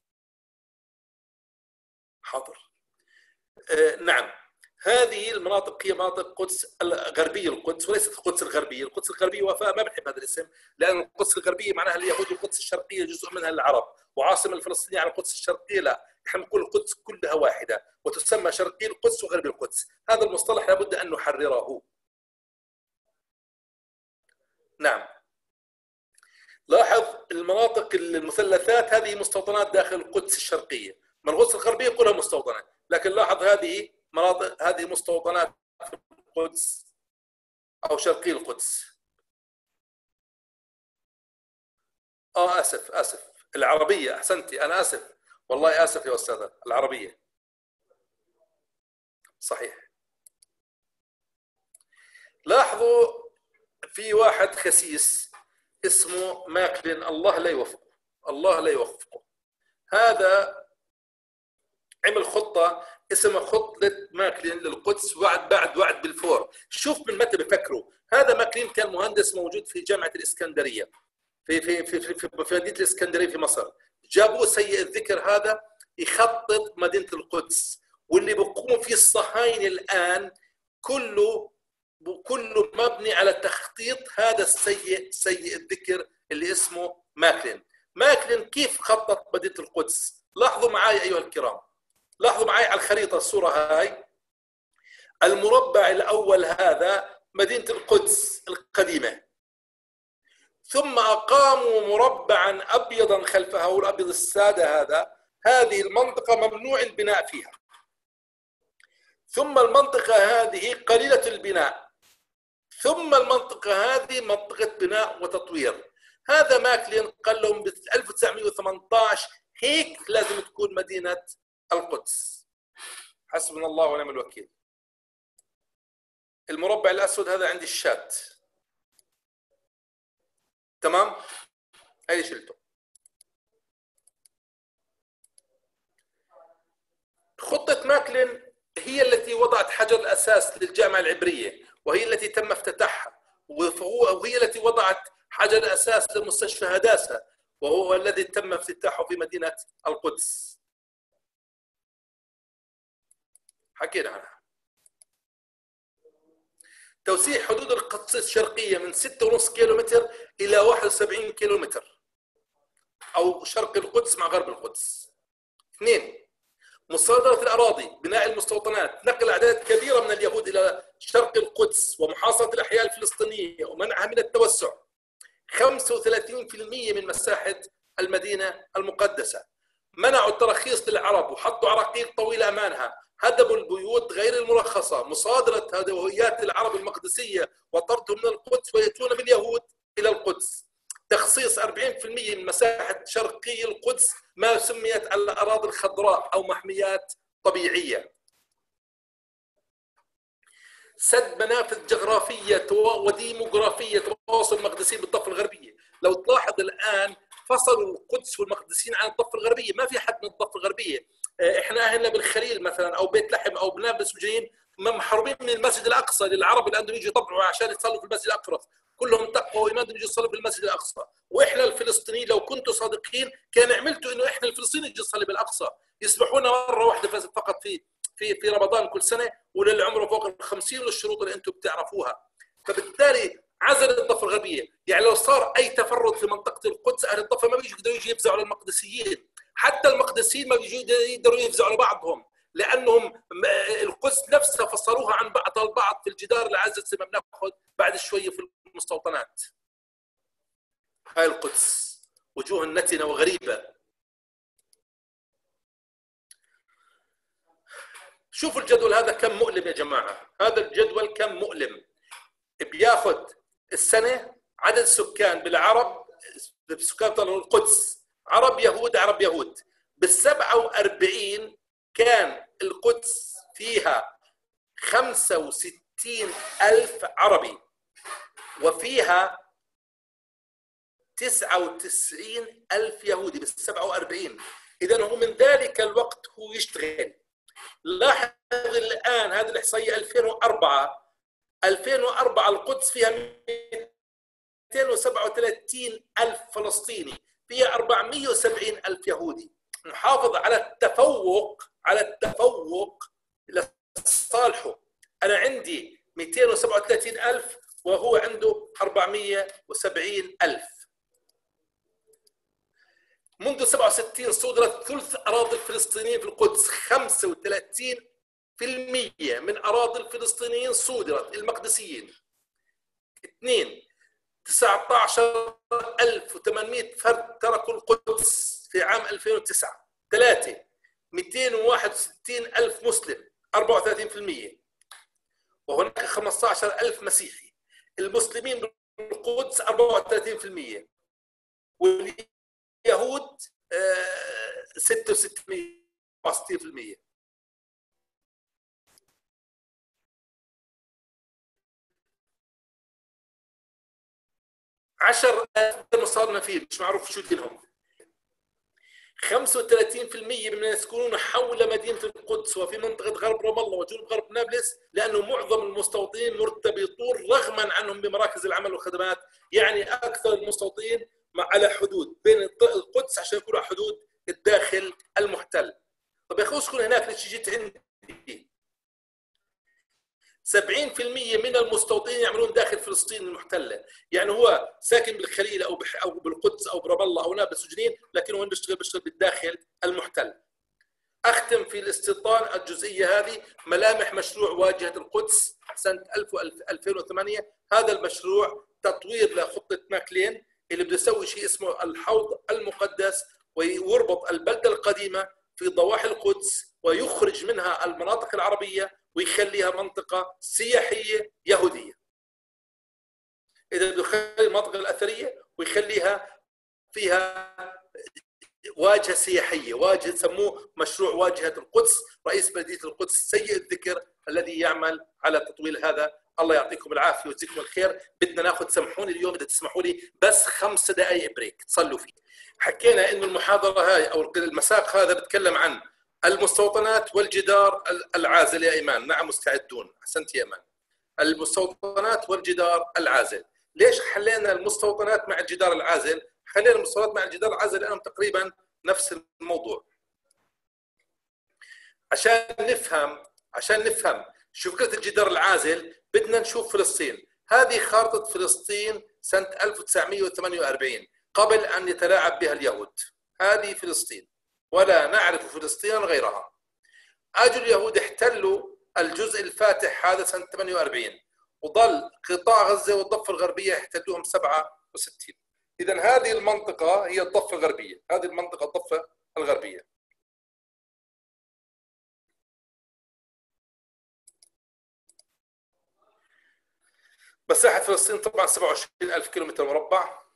Speaker 1: حاضر. نعم، هذه المناطق هي مناطق قدس غربي القدس وليست القدس الغربية. القدس الغربية وفاء ما بنحب هذا الاسم، لأن القدس الغربية معناها اليهود، والقدس الشرقية جزء منها العرب، وعاصمة الفلسطينية على القدس الشرقية لا، احنا بنقول القدس كلها واحدة وتسمى شرقي القدس وغربي القدس. هذا المصطلح لابد أن نحرره. نعم، لاحظ المناطق المثلثات هذه مستوطنات داخل القدس الشرقية، من القدس الغربية كلها مستوطنات، لكن لاحظ هذه مناطق، هذه مستوطنات في القدس أو شرقي القدس. آسف العربية، أحسنتي، أنا آسف والله، آسف يا أستاذة، العربية صحيح. لاحظوا في واحد خسيس اسمه ماكلين، الله لا يوفقه. هذا عمل خطة اسمها خطة ماكلين للقدس بعد وعد بالفور. شوف من متى بفكروا. هذا ماكلين كان مهندس موجود في جامعة الإسكندرية في مدينة الإسكندرية في مصر. جابوه سيء الذكر هذا يخطط مدينة القدس، واللي بيقوموا فيه الصهاينة الآن كله مبني على تخطيط هذا سيء الذكر اللي اسمه ماكلين كيف خطط مدينة القدس. لاحظوا معي أيها الكرام، لاحظوا معي على الخريطة الصورة هاي، المربع الأول هذا مدينة القدس القديمة، ثم أقاموا مربعا أبيضا خلفها، والأبيض السادة هذه المنطقة ممنوع البناء فيها، ثم المنطقة هذه قليلة البناء، ثم المنطقة هذه منطقة بناء وتطوير. هذا ماكلين قال لهم ب 1918 هيك لازم تكون مدينة القدس. حسبنا الله ونعم الوكيل. المربع الأسود هذا عندي الشات، تمام؟ هاي شلته. خطة ماكلين هي التي وضعت حجر الأساس للجامعة العبرية، وهي التي تم افتتاحها، وهي التي وضعت حجر الأساس لمستشفى هداسة، وهو الذي تم افتتاحه في مدينة القدس. حكينا عنها. توسيع حدود القدس الشرقية من 6.5 كيلومتر إلى 71 كيلومتر، أو شرق القدس مع غرب القدس. 2، مصادرة الأراضي، بناء المستوطنات، نقل أعداد كبيرة من اليهود إلى شرق القدس، ومحاصرة الأحياء الفلسطينية ومنعها من التوسع. 35% من مساحة المدينة المقدسة. منعوا التراخيص للعرب وحطوا عراقيل طويلة أمامها، هدموا البيوت غير المرخصة، مصادرة هويات العرب المقدسية وطردهم من القدس ويأتون باليهود إلى القدس. تخصيص 40% من مساحة شرقي القدس ما سميت الأراضي الخضراء أو محميات طبيعية. سد منافذ جغرافية وديموغرافية تواصل المقدسيين بالضفة الغربية. لو تلاحظ الآن فصلوا القدس والمقدسيين عن الضفة الغربية، ما في حد من الضفة الغربية. احنا أهلنا بالخليل مثلا أو بيت لحم أو بنابلس وجايين محرومين من المسجد الأقصى للعرب اللي عندهم يجوا يطبعوا عشان يصلوا في المسجد الأقصى، كلهم تقوى وما يجوا يصلوا في المسجد الأقصى. وإحنا الفلسطينيين لو كنتوا صادقين كان عملتوا إنه إحنا الفلسطينيين نجي نصلي بالأقصى، يسمحونا مرة واحدة فقط في رمضان كل سنة، وللعمر فوق ال50 والشروط اللي أنتم بتعرفوها. فبالتالي عزل الضفة الغربية. يعني لو صار أي تفرد في منطقة القدس أهل الضفة ما بيجوا يقدروا يفزعوا للمقدسيين، حتى المقدسيين ما بيجوا يقدروا يفزعوا لبعضهم، لأنهم القدس نفسها فصلوها عن بعضها البعض في الجدار العزل زي ما بناخذ بعد شوية في المستوطنات. هاي القدس وجوه نتنة وغريبة. شوفوا الجدول هذا كم مؤلم يا جماعة، هذا الجدول كم مؤلم. بياخذ السنة عدد السكان بالعرب، بسكان القدس، عرب يهود عرب يهود. بال47 كان القدس فيها 65,000 عربي وفيها 99,000 يهودي بال47. إذن هو من ذلك الوقت هو يشتغل. لاحظ الآن هذه الإحصائية 2004 القدس فيها 237,000 فلسطيني، فيها 470,000 يهودي. محافظ على التفوق لصالحه. أنا عندي 237,000 وهو عنده 470,000. منذ 67 صدرت ثلث أراضي الفلسطينيين في القدس، 35% من أراضي الفلسطينيين صدرت المقدسيين. 2 19,800 فرد تركوا القدس في عام 2009. 3 261,000 مسلم 34%، وهناك 15,000 مسيحي. المسلمين بالقدس 34%، واليهود 66%. عشر مصارنا فيه مش معروف شو دينهم. 35% ممن يسكنون حول مدينة القدس وفي منطقة غرب رام الله وجنوب غرب نابلس، لأنه معظم المستوطنين مرتبطون رغما عنهم بمراكز العمل والخدمات. يعني أكثر المستوطنين على حدود بين القدس عشان يكونوا على حدود الداخل المحتل. طب يا أخوي اسكن هناك ليش جيت عندي؟ 70% من المستوطنين يعملون داخل فلسطين المحتلة. يعني هو ساكن بالخليل أو بالقدس أو برام الله أو نابلس وجنين، لكن هو بيشتغل بالداخل المحتل. أختم في الاستيطان الجزئية هذه ملامح مشروع واجهة القدس سنة 2008. هذا المشروع تطوير لخطة ماكلين اللي بده يسوي شيء اسمه الحوض المقدس، ويربط البلدة القديمة في ضواحي القدس ويخرج منها المناطق العربية ويخليها منطقة سياحية يهودية. إذا بده يخلي المناطق الأثرية ويخليها فيها واجهة سياحية، واجهة سموه مشروع واجهة القدس. رئيس بلدية القدس سيء الذكر الذي يعمل على تطويل هذا. الله يعطيكم العافية ويجزيكم الخير. بدنا ناخذ، سامحوني اليوم إذا تسمحوا لي بس 5 دقائق بريك تصلوا فيه. حكينا إنه المحاضرة هاي أو المساق هذا بتكلم عن المستوطنات والجدار العازل يا إيمان. نعم مستعدون، أحسنت يا إيمان. المستوطنات والجدار العازل. ليش حلينا المستوطنات مع الجدار العازل؟ حلينا المستوطنات مع الجدار العازل لأنهم تقريبا نفس الموضوع. عشان نفهم شو فكرة الجدار العازل بدنا نشوف فلسطين. هذه خارطة فلسطين سنة 1948 قبل أن يتلاعب بها اليهود. هذه فلسطين ولا نعرف فلسطين غيرها. اجوا اليهود احتلوا الجزء الفاتح هذا سنه 48، وظل قطاع غزه والضفه الغربيه يحتلوهم 67. اذا هذه المنطقه هي الضفه الغربيه، هذه المنطقه الضفه الغربيه. مساحه فلسطين طبعا 27,000 كيلومتر مربع.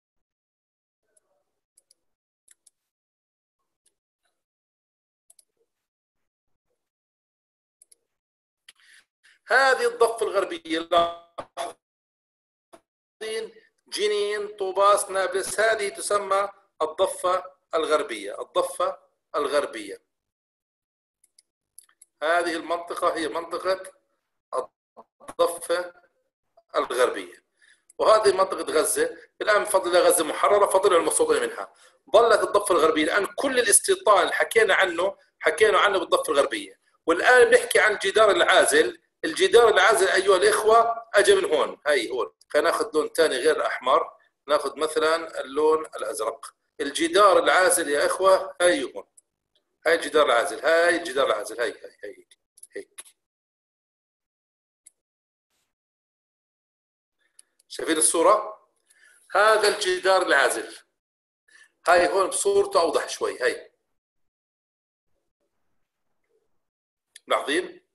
Speaker 1: هذه الضفة الغربية، جنين، طوباس، نابلس، هذه تسمى الضفة الغربية. الضفة الغربية هذه المنطقة هي منطقة الضفة الغربية، وهذه منطقة غزة. الآن بفضل الله غزة محررة، فضل المستوطنين منها. ظلت الضفة الغربية الآن كل الاستيطان حكينا عنه بالضفة الغربية. والآن بنحكي عن الجدار العازل. الجدار العازل أيها الإخوة أجا من هون، هاي هون. خلينا ناخذ لون ثاني غير الأحمر، ناخذ مثلا اللون الأزرق. الجدار العازل يا إخوة هاي هون، هاي الجدار العازل، هاي الجدار العازل، هاي هيك. شايفين الصورة؟ هذا الجدار العازل، هاي هون بصورته أوضح شوي، هاي ملاحظين؟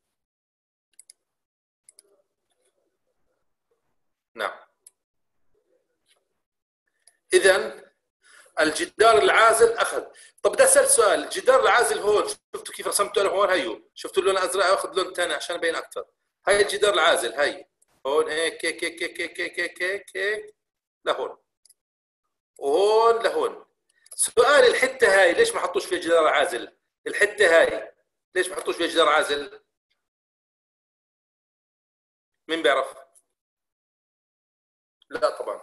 Speaker 1: نعم. إذن الجدار العازل أخذ. طب بدي أسأل سؤال، الجدار العازل هون شفتوا كيف رسمته أنا هون؟ هيو شفتوا اللون الأزرق؟ أخذ لون ثاني عشان يبين أكثر. هاي الجدار العازل، هاي هون هيك هيك هيك هيك هيك هيك هيك هيك هيك لهون، وهون لهون. سؤال، الحتة هاي ليش ما حطوش فيها جدار عازل؟ الحتة هاي ليش ما حطوش فيها جدار عازل؟ مين بيعرف؟ لا طبعا.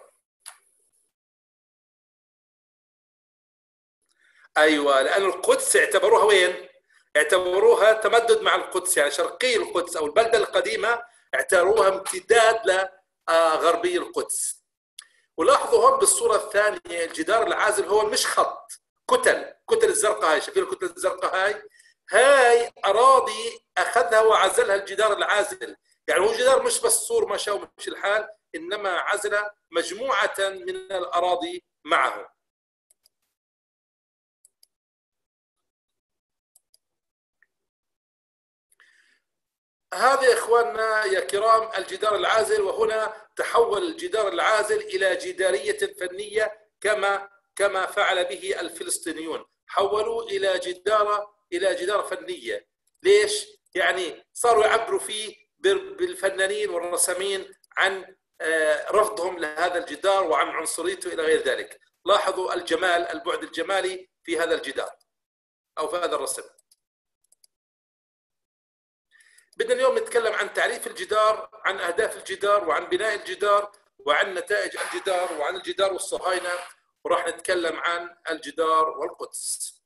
Speaker 1: ايوه، لأن القدس اعتبروها وين؟ اعتبروها تمدد مع القدس، يعني شرقي القدس او البلدة القديمة اعتبروها امتداد لغربي القدس. ولاحظوا هون بالصورة الثانية الجدار العازل هو مش خط، كتل الزرقاء هاي، شايفين الكتل الزرقاء هاي أراضي أخذها وعزلها الجدار العازل. يعني هو جدار مش بس سور ما شاء ومشي الحال، إنما عزل مجموعة من الأراضي معه. هذا يا إخواننا يا كرام الجدار العازل، وهنا تحول الجدار العازل إلى جدارية فنية كما فعل به الفلسطينيون، حولوا إلى جدار فنية. ليش؟ يعني صاروا يعبروا فيه بالفنانين والرسامين عن رفضهم لهذا الجدار وعن عنصريته إلى غير ذلك. لاحظوا الجمال، البعد الجمالي في هذا الجدار أو في هذا الرسم. بدنا اليوم نتكلم عن تعريف الجدار، عن أهداف الجدار، وعن بناء الجدار، وعن نتائج الجدار، وعن الجدار والصهاينة، وراح نتكلم عن الجدار والقدس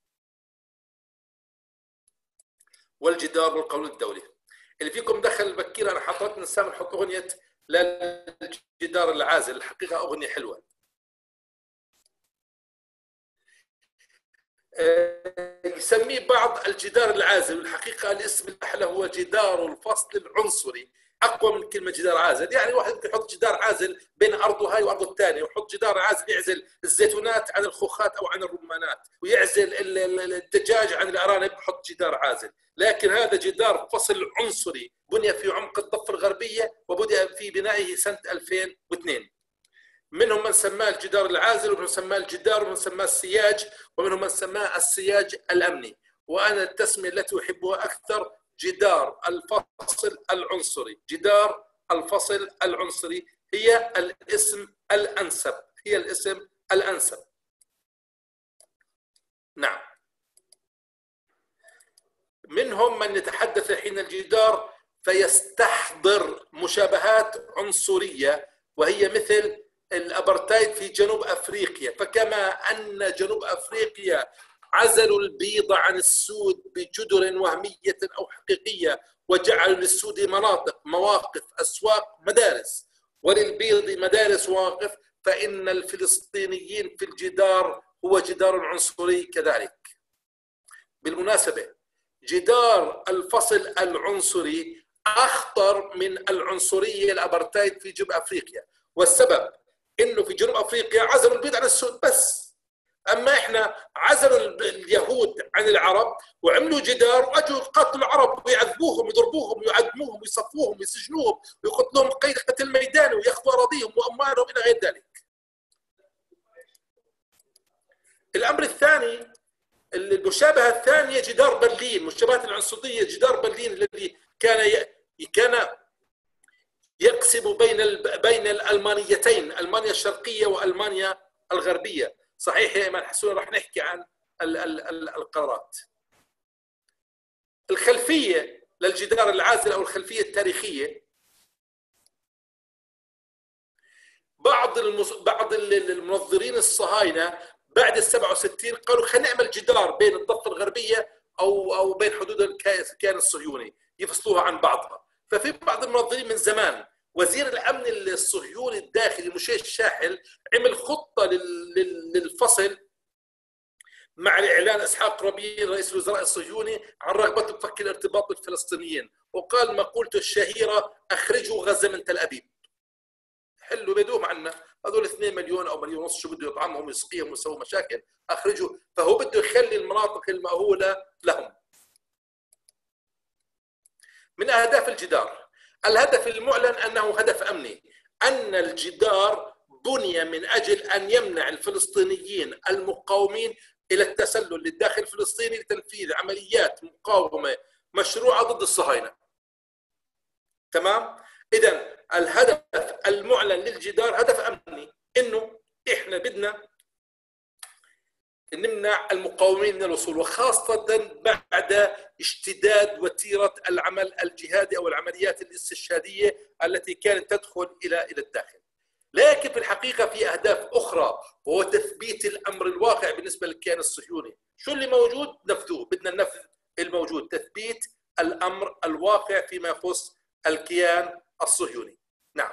Speaker 1: والجدار والقانون الدولي. اللي فيكم دخل بكير أنا حطيت نسام نحط أغنية للجدار العازل، الحقيقة أغنية حلوة. يسميه بعض الجدار العازل، والحقيقة الاسم الأحلى هو جدار الفصل العنصري، أقوى من كلمة جدار عازل. يعني واحد ممكن يحط جدار عازل بين أرضه هاي وأرضه الثانية، ويحط جدار عازل يعزل الزيتونات عن الخوخات أو عن الرمانات، ويعزل الدجاج عن الأرانب، يحط جدار عازل. لكن هذا جدار فصل عنصري بني في عمق الضفة الغربية، وبدأ في بنائه سنة 2002. منهم من سماه الجدار العازل، ومنهم من سماه الجدار، ومن سماه السياج، ومنهم من سماه السياج الأمني. وأنا التسمية التي أحبها أكثر جدار الفصل العنصري. جدار الفصل العنصري هي الاسم الأنسب، هي الاسم الأنسب. نعم. منهم من يتحدث حين الجدار فيستحضر مشابهات عنصرية، وهي مثل الأبرتايد في جنوب أفريقيا. فكما أن جنوب أفريقيا عزلوا البيض عن السود بجدر وهمية أو حقيقية، وجعلوا للسود مناطق، مواقف، أسواق، مدارس، وللبيض مدارس ومواقف، فإن الفلسطينيين في الجدار هو جدار عنصري كذلك. بالمناسبة جدار الفصل العنصري أخطر من العنصرية الأبرتايد في جنوب أفريقيا، والسبب إنه في جنوب أفريقيا عزلوا البيض عن السود بس، أما إحنا عزلوا اليهود عن العرب وعملوا جدار وأجوا قتلوا العرب ويعذبوهم ويضربوهم ويعدموهم ويصفوهم ويسجنوهم ويقتلوهم قتل ميداني ويأخذوا أراضيهم وأموالهم إلى غير ذلك. الأمر الثاني المشابهة الثانية جدار برلين، مشابهة العنصرية جدار برلين الذي كان يقسم بين الألمانيتين، ألمانيا الشرقية وألمانيا الغربية. صحيح يا إيمان حسون راح نحكي عن القرارات. الخلفية للجدار العازل أو الخلفية التاريخية، بعض المنظرين الصهاينة بعد ال67 قالوا خلينا نعمل جدار بين الضفة الغربية أو بين حدود الكيان الصهيوني يفصلوها عن بعضها. ففي بعض المنظرين من زمان، وزير الأمن الصهيوني الداخلي مشي الشاحل عمل خطة للفصل مع الإعلان إسحاق رابين رئيس الوزراء الصهيوني عن رغبته بفك الارتباط بالفلسطينيين، وقال مقولته الشهيرة أخرجوا غزة من تل أبيب. حلوا بيدوهم عنا هذول 2 مليون أو 1.5 مليون شو بده يطعمهم ويسقيهم ويسووا مشاكل، أخرجوا. فهو بده يخلي المناطق المأهولة لهم. من أهداف الجدار، الهدف المعلن أنه هدف أمني، أن الجدار بني من أجل أن يمنع الفلسطينيين المقاومين إلى التسلل للداخل الفلسطيني لتنفيذ عمليات مقاومة مشروعة ضد الصهاينة. تمام؟ إذن الهدف المعلن للجدار هدف أمني، إنه إحنا بدنا نمنع المقاومين من الوصول، وخاصة بعد اشتداد وتيرة العمل الجهادي أو العمليات الاستشهادية التي كانت تدخل إلى الداخل. لكن في الحقيقة في أهداف أخرى، وهو تثبيت الأمر الواقع بالنسبة للكيان الصهيوني. شو اللي موجود نفذوه، بدنا ننفذ الموجود، تثبيت الأمر الواقع فيما يخص الكيان الصهيوني. نعم،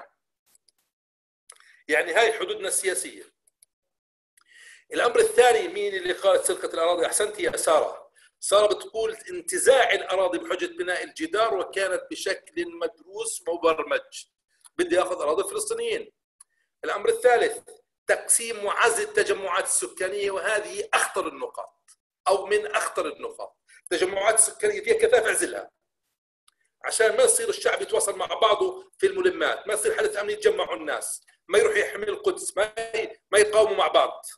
Speaker 1: يعني هاي حدودنا السياسية. الأمر الثاني، مين اللي قالت سرقة الأراضي؟ أحسنتي يا سارة. سارة بتقول انتزاع الأراضي بحجة بناء الجدار، وكانت بشكل مدروس مبرمج، بدي ياخذ أراضي الفلسطينيين. الأمر الثالث تقسيم وعزل التجمعات السكانية، وهذه أخطر النقاط أو من أخطر النقاط. التجمعات السكانية فيها كثافة اعزلها عشان ما يصير الشعب يتواصل مع بعضه في الملمات، ما يصير حدث أمني يتجمعوا الناس، ما يروح يحمل القدس، ما يقاوموا مع بعض.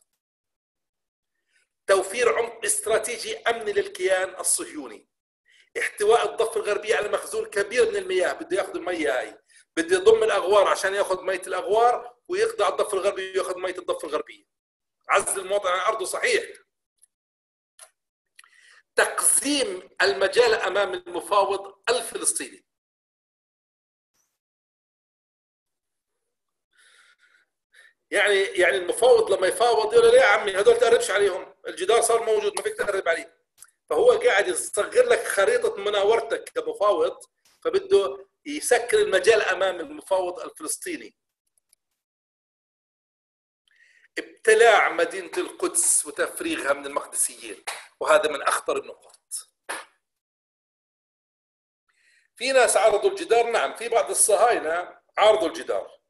Speaker 1: توفير عمق استراتيجي أمني للكيان الصهيوني، احتواء الضفة الغربية على مخزون كبير من المياه، بده ياخذ المياه هاي، بده يضم الأغوار عشان ياخذ مية الأغوار ويقضي على الضفة الغربية وياخذ مية الضفة الغربية، عزل المواطن عن أرضه. صحيح. تقزيم المجال أمام المفاوض الفلسطيني، يعني المفاوض لما يفاوض يقول له ليه يا عمي هذول تقربش عليهم، الجدار صار موجود ما فيك تقرب عليه. فهو قاعد يصغر لك خريطة مناورتك كمفاوض، فبده يسكر المجال أمام المفاوض الفلسطيني. ابتلاع مدينة القدس وتفريغها من المقدسيين، وهذا من أخطر النقاط. في ناس عارضوا الجدار، نعم، في بعض الصهاينة عارضوا الجدار.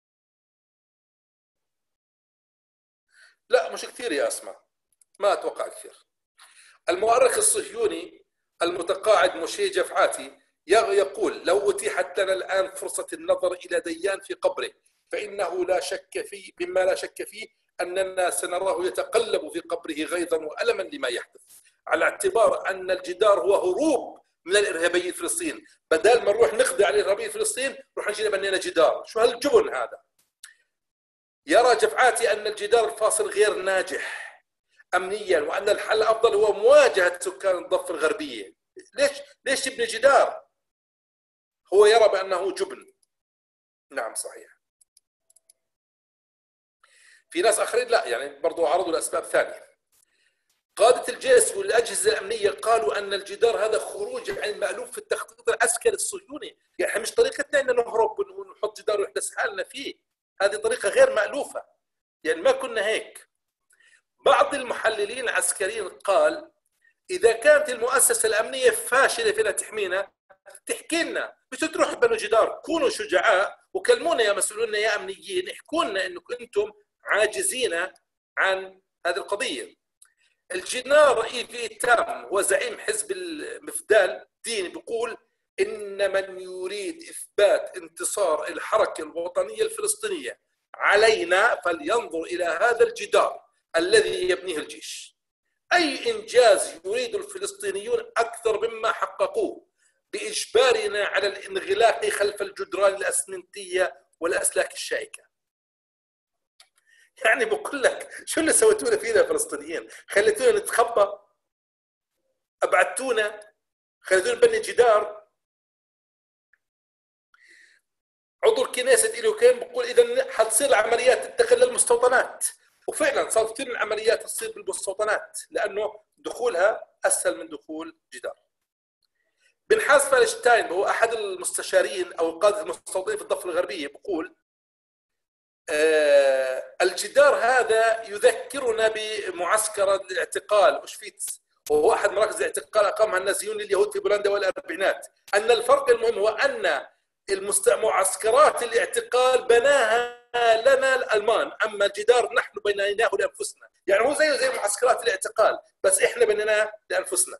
Speaker 1: لا مش كثير يا أسماء، ما أتوقع كثير. المؤرخ الصهيوني المتقاعد موشي جفعاتي يقول لو أتيحت لنا الآن فرصة النظر إلى ديان في قبره فإنه لا شك فيه، مما لا شك فيه أننا سنراه يتقلب في قبره غيظا وألما لما يحدث، على اعتبار أن الجدار هو هروب من الإرهابيين في فلسطين. بدل ما نروح نقضي على الإرهابيين في فلسطين نروح نجينا بنينا جدار. شو هالجبن هذا؟ يرى جفعاتي أن الجدار الفاصل غير ناجح أمنيا، وأن الحل الأفضل هو مواجهة سكان الضفة الغربية. ليش يبني جدار؟ هو يرى بأنه جبن. نعم صحيح. في ناس آخرين لا، يعني برضو عرضوا لأسباب ثانية. قادة الجيش والأجهزة الأمنية قالوا أن الجدار هذا خروج عن المألوف في التخطيط العسكري الصهيوني، يعني مش طريقتنا أن نهرب ونحط جدار ونحدث حالنا فيه، هذه طريقة غير مألوفة، يعني ما كنا هيك. بعض المحللين العسكريين قال إذا كانت المؤسسة الأمنية فاشلة في أنها تحمينا تحكي لنا، مش تروح تبنوا جدار. كونوا شجعاء وكلمونا يا مسؤولين يا أمنيين، احكوا لنا أنكم أنتم عاجزين عن هذه القضية. الجنرال رئيس تام وزعيم حزب المفدال الديني بيقول إن من يريد إثبات انتصار الحركة الوطنية الفلسطينية علينا فلينظر إلى هذا الجدار الذي يبنيه الجيش. أي إنجاز يريد الفلسطينيون أكثر مما حققوه بإجبارنا على الانغلاق خلف الجدران الأسمنتية والأسلاك الشائكة؟ يعني بقول لك شو اللي سويتونا فينا يا فلسطينيين؟ خليتونا نتخبى، أبعدتونا، خليتونا نبني جدار. عضو الكنيسة إليو كين بقول إذا حتصير العمليات تدخل للمستوطنات، وفعلا صارت كثير من العمليات تصير بالمستوطنات لأنه دخولها أسهل من دخول جدار. بنحاس فالشتاين وهو أحد المستشارين أو قادة المستوطنين في الضفة الغربية بقول الجدار هذا يذكرنا بمعسكر الاعتقال أوشفيتس، وهو أحد مراكز الاعتقال أقامها النازيون لليهود في بولندا والأربعينات. أن الفرق المهم هو أن معسكرات الاعتقال بناها لنا الألمان، أما الجدار نحن بنيناه لأنفسنا. يعني هو زي معسكرات الاعتقال بس إحنا بنيناه لأنفسنا.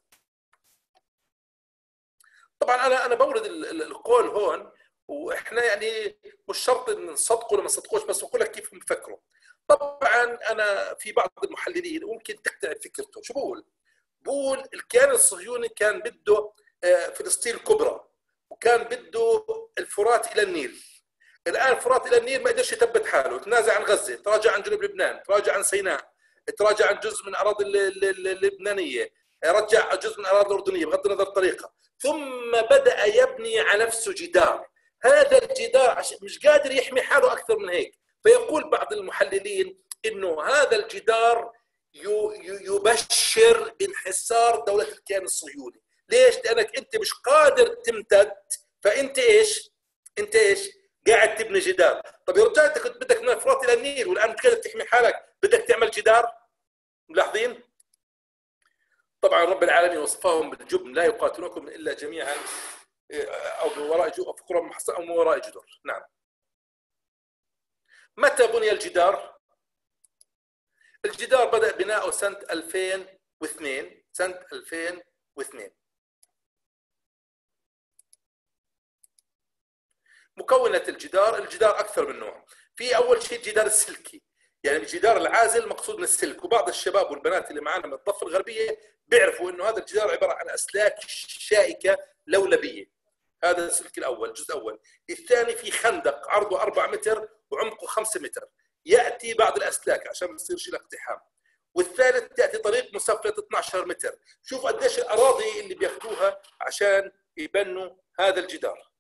Speaker 1: طبعا أنا بورد القول هون، واحنا يعني مش شرط ان نصدقوا ولا ما نصدقوش، بس بقول لك كيف بفكروا. طبعا انا في بعض المحللين ممكن تقتنع فكرته. شو بقول؟ بقول الكيان الصهيوني كان بده فلسطين الكبرى، وكان بده الفرات الى النيل. الان الفرات الى النيل ما قدرش يثبت حاله، تنازع عن غزه، تراجع عن جنوب لبنان، تراجع عن سيناء، تراجع عن جزء من اراضي اللبنانيه، رجع جزء من الاراضي الاردنيه بغض النظر الطريقه، ثم بدا يبني على نفسه جدار. هذا الجدار مش قادر يحمي حاله أكثر من هيك. فيقول بعض المحللين إنه هذا الجدار يبشر بانحسار دولة الكيان الصهيوني. ليش؟ لأنك أنت مش قادر تمتد، فأنت إيش؟ أنت إيش؟ قاعد تبني جدار. طب يا رجال أنت كنت بدك من الفرات إلى النيل والآن مش قادر تحمي حالك، بدك تعمل جدار؟ ملاحظين؟ طبعا رب العالمين وصفهم بالجبن، لا يقاتلونكم إلا جميعا أو من وراء فكرة محصنة أو من وراء جدر. نعم. متى بني الجدار؟ الجدار بدأ بناؤه سنة 2002. سنة 2002. مكونة الجدار أكثر من نوع. في أول شيء الجدار السلكي، يعني الجدار العازل مقصود من السلك، وبعض الشباب والبنات اللي معنا من الضفة الغربية بيعرفوا إنه هذا الجدار عبارة عن أسلاك شائكة لولبية. هذا السلك الأول، الجزء الأول. الثاني في خندق عرضه 4 متر وعمقه 5 متر، يأتي بعض الأسلاك عشان ما يصيرش له اقتحام. والثالث تأتي طريق مسافة 12 متر. شوف قديش الأراضي اللي بياخذوها عشان يبنوا هذا الجدار.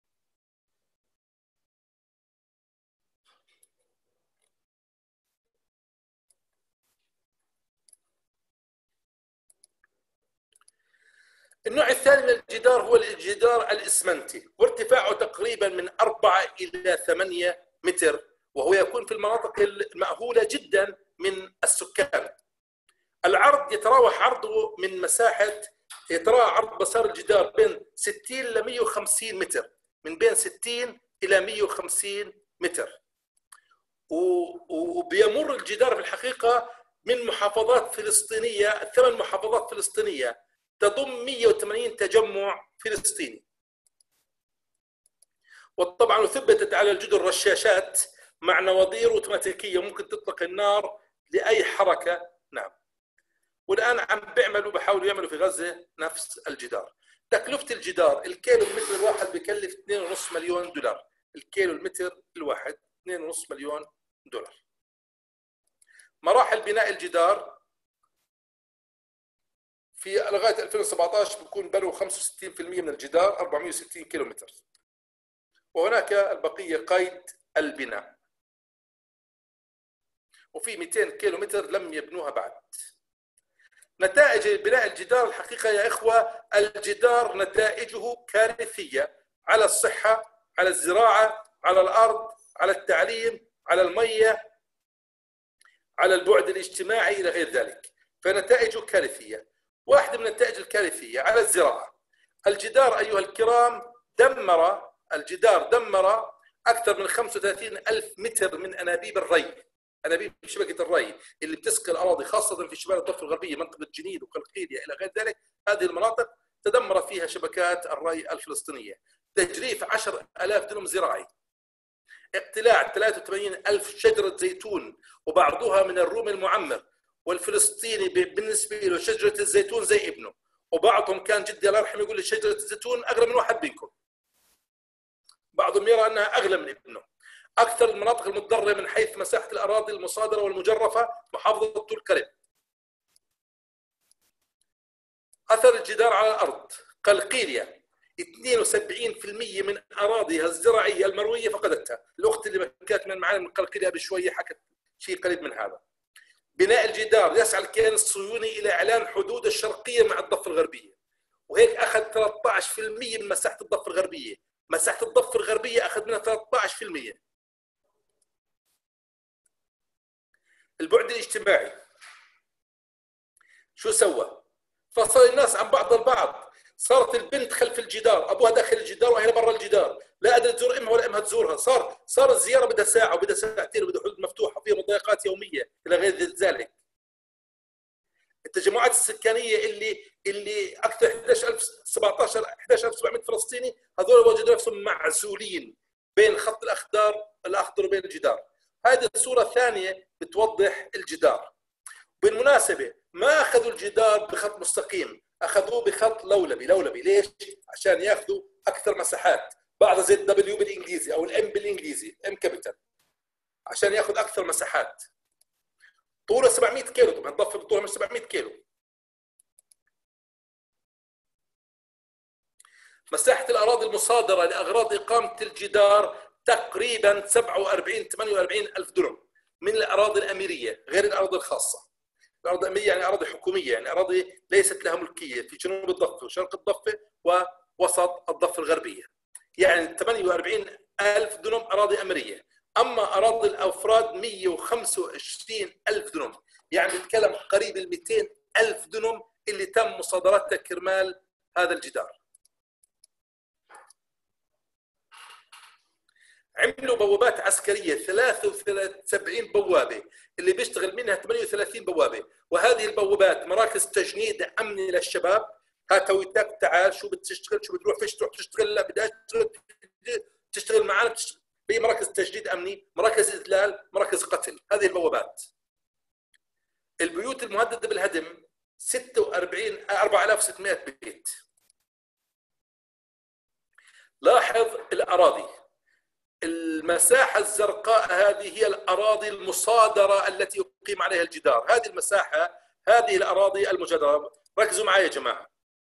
Speaker 1: النوع الثاني من الجدار هو الجدار الإسمنتي، وارتفاعه تقريبا من 4 إلى 8 متر، وهو يكون في المناطق المأهولة جدا من السكان. العرض يتراوح عرضه من مساحة، يتراوح عرض مسار الجدار بين 60 إلى 150 متر، من بين 60 إلى 150 متر. وبيمر الجدار في الحقيقة من محافظات فلسطينية، 8 محافظات فلسطينية تضم 180 تجمع فلسطيني. وطبعا ثبتت على الجدر رشاشات مع نواظير اوتوماتيكيه ممكن تطلق النار لاي حركه. نعم. والان بحاولوا يعملوا في غزه نفس الجدار. تكلفه الجدار، الكيلو المتر الواحد بكلف 2.5 مليون دولار. الكيلو المتر الواحد 2.5 مليون دولار. مراحل بناء الجدار في لغايه 2017 بكون بنوا 65% من الجدار 460 كيلو متر، وهناك البقيه قيد البناء، وفي 200 كيلو متر لم يبنوها بعد. نتائج بناء الجدار الحقيقه يا اخوه، الجدار نتائجه كارثيه على الصحه، على الزراعه، على الارض، على التعليم، على الميه، على البعد الاجتماعي الى غير ذلك، فنتائجه كارثيه. واحدة من النتائج الكارثية على الزراعة. الجدار أيها الكرام الجدار دمر أكثر من 35,000 متر من أنابيب الري، أنابيب شبكة الري اللي بتسقي الأراضي خاصة في شمال الضفة الغربية، منطقة جنين وقلقيلية إلى غير ذلك. هذه المناطق تدمر فيها شبكات الري الفلسطينية. تجريف 10,000 دنم زراعي، اقتلاع 83,000 شجرة زيتون وبعضها من الرومي المعمر، والفلسطيني بالنسبة له شجرة الزيتون زي ابنه، وبعضهم كان جدي الله يرحمه يقول لي شجرة الزيتون أغلى من واحد منكم، بعضهم يرى أنها أغلى من ابنه. أكثر المناطق المتضررة من حيث مساحة الأراضي المصادرة والمجرفة محافظة طول كرم. أثر الجدار على الأرض. قلقيلية 72% من أراضيها الزراعية المروية فقدتها. الأخت اللي كانت من معنا من قلقيلية بشوية حكت شيء قريب من هذا. بناء الجدار يسعى الكيان الصهيوني إلى إعلان حدود الشرقية مع الضفة الغربية، وهيك أخذ 13% من مساحة الضفة الغربية. مساحة الضفة الغربية أخذ منها 13%. البعد الاجتماعي شو سوى؟ فصل الناس عن بعض البعض. صارت البنت خلف الجدار، ابوها داخل الجدار واهلها برا الجدار، لا قادره تزور امها ولا امها تزورها. صار الزياره بدها ساعه وبدها ساعتين وبدها حدود مفتوحه فيها مضايقات يوميه الى غير ذلك. التجمعات السكانيه اللي اكثر 11,700 فلسطيني هذول وجدوا نفسهم معزولين بين خط الاخضر وبين الجدار. هذه الصوره الثانيه بتوضح الجدار. بالمناسبه ما اخذوا الجدار بخط مستقيم، اخذوه بخط لولبي. ليش؟ عشان ياخذوا اكثر مساحات، بعضها زي الدبليو بالانجليزي او الام بالانجليزي، ام كابيتال، عشان ياخذ اكثر مساحات. طوله 700 كيلو، طبعا الضفه طولها مش 700 كيلو. مساحه الاراضي المصادره لاغراض اقامه الجدار تقريبا 48 الف دنم من الاراضي الاميريه غير الاراضي الخاصه. الأراضي الأمنية يعني أراضي حكومية، يعني أراضي ليست لها ملكية في جنوب الضفة وشرق الضفة ووسط الضفة الغربية. يعني 48,000 دنم أراضي أمرية، أما أراضي الأفراد 125,000 دنم، يعني نتكلم قريب ال 200,000 دنم اللي تم مصادرتها كرمال هذا الجدار. عملوا بوابات عسكرية 73 بوابة اللي بيشتغل منها 38 بوابة، وهذه البوابات مراكز تجنيد أمني للشباب. هاتويتك تعال شو بتشتغل، شو بتروح فيش تروح تشتغل، لا بدها تشتغل معنا بمراكز تجنيد أمني، مراكز إذلال، مراكز قتل. هذه البوابات. البيوت المهددة بالهدم 4,600 بيت. لاحظ الأراضي. المساحة الزرقاء هذه هي الأراضي المصادرة التي يقيم عليها الجدار. هذه المساحة، هذه الأراضي المجدرة. ركزوا معي يا جماعة.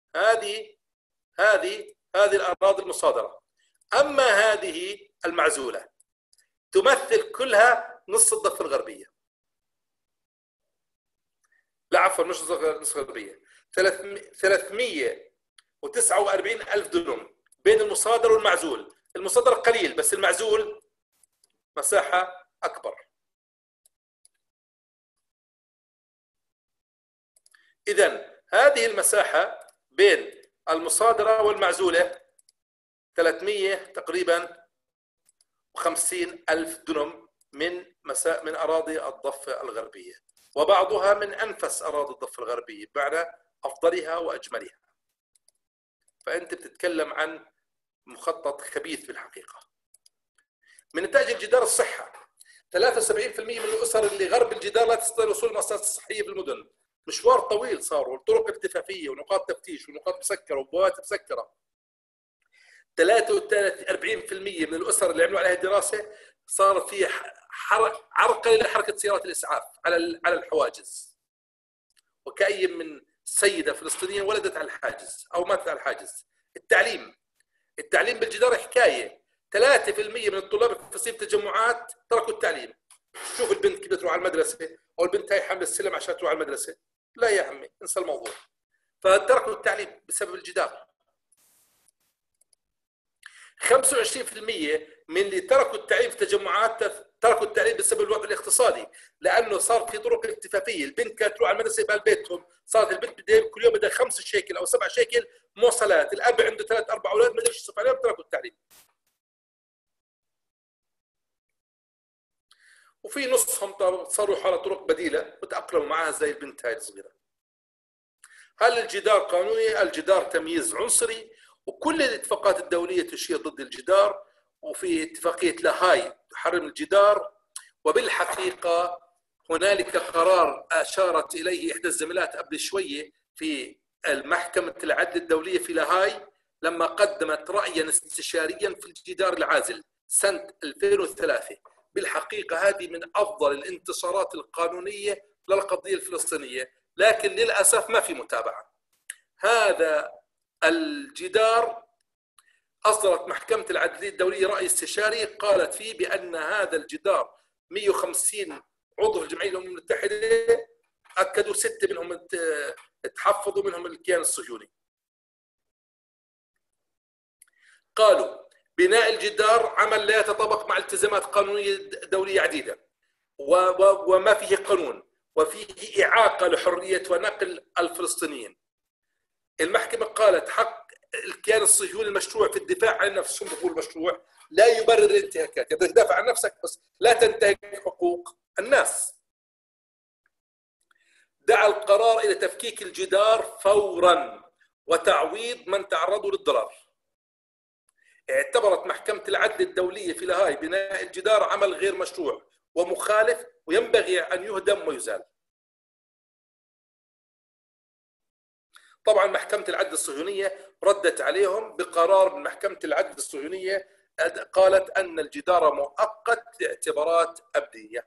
Speaker 1: هذه الأراضي المصادرة. أما هذه المعزولة تمثل كلها نص الضفة الغربية. لا عفوا، مش نص الغربية. 349 ألف دنم بين المصادر والمعزول. المصدر قليل بس المعزول مساحة أكبر. إذن هذه المساحة بين المصادرة والمعزولة 300 تقريبا 50 ألف دنم من أراضي الضفة الغربية، وبعضها من أنفس أراضي الضفة الغربية بمعنى أفضلها وأجملها. فأنت بتتكلم عن مخطط خبيث في الحقيقة. من نتائج الجدار الصحة. 73% من الأسر اللي غرب الجدار لا تستطيع الوصول للمؤسسات الصحية في المدن. مشوار طويل صار، والطرق ارتفافية ونقاط تفتيش ونقاط مسكرة وبوابات مسكرة. 43% من الأسر اللي عملوا عليها دراسة صار في عرقلة لحركة سيارات الإسعاف على الحواجز. وكأي من سيدة فلسطينية ولدت على الحاجز أو ماتت على الحاجز. التعليم بالجدار حكاية. 3% من الطلاب في فصيل تجمعات تركوا التعليم. شوف البنت كيف تروح على المدرسة، أو البنت هاي حاملة السلم عشان تروح على المدرسة. لا يا عمي، انسى الموضوع. فتركوا التعليم بسبب الجدار. 25% من اللي تركوا التعليم في تجمعات تركوا التعليم بسبب الوضع الاقتصادي، لانه صار في طرق التفافيه، البنت كانت تروح على المدرسه بقلب بيتهم، صارت البنت كل يوم بدها 5 شيكل او 7 شيكل مواصلات، الاب عنده 3 4 اولاد ما قدرش يصرف عليهم، تركوا التعليم. وفي نصهم صاروا على طرق بديله وتاقلموا معها زي البنت هاي الصغيره. هل الجدار قانوني؟ الجدار تمييز عنصري، وكل الاتفاقات الدوليه تشير ضد الجدار، وفي اتفاقيه لاهاي تحرم الجدار. وبالحقيقه هنالك قرار اشارت اليه احدى الزميلات قبل شويه في المحكمه العدل الدوليه في لاهاي لما قدمت رايا استشاريا في الجدار العازل سنه 2003. بالحقيقه هذه من افضل الانتصارات القانونيه للقضيه الفلسطينيه، لكن للاسف ما في متابعه. هذا الجدار أصدرت محكمة العدل الدولية رأي استشاري قالت فيه بأن هذا الجدار 150 عضو في الجمعية الأمم المتحدة أكدوا 6 منهم تحفظوا، منهم الكيان الصهيوني. قالوا بناء الجدار عمل لا يتطابق مع التزامات قانونية دولية عديدة، وما فيه قانون، وفيه إعاقة لحرية ونقل الفلسطينيين. المحكمة قالت حق الكيان الصهيوني المشروع في الدفاع عن نفسه، بقول مشروع لا يبرر الانتهاكات، بدك تدافع عن نفسك بس لا تنتهك حقوق الناس. دعا القرار إلى تفكيك الجدار فورا وتعويض من تعرضوا للضرر. اعتبرت محكمة العدل الدولية في لاهاي بناء الجدار عمل غير مشروع ومخالف وينبغي أن يهدم ويزال. طبعا محكمة العدل الصهيونية ردت عليهم بقرار من محكمة العدل الصهيونية قالت أن الجدار مؤقت لاعتبارات أبدية.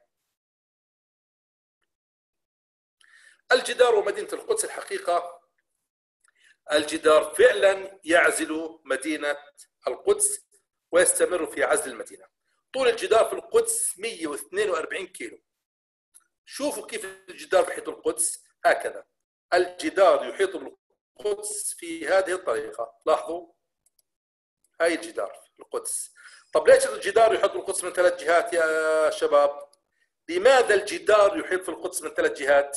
Speaker 1: الجدار ومدينة القدس، الحقيقة الجدار فعلا يعزل مدينة القدس ويستمر في عزل المدينة. طول الجدار في القدس 142 كيلو. شوفوا كيف الجدار بيحيط القدس، هكذا الجدار يحيط القدس في هذه الطريقة، لاحظوا هاي الجدار في القدس. طب ليش الجدار يحيط القدس من 3 جهات يا شباب؟ لماذا الجدار يحيط في القدس من 3 جهات؟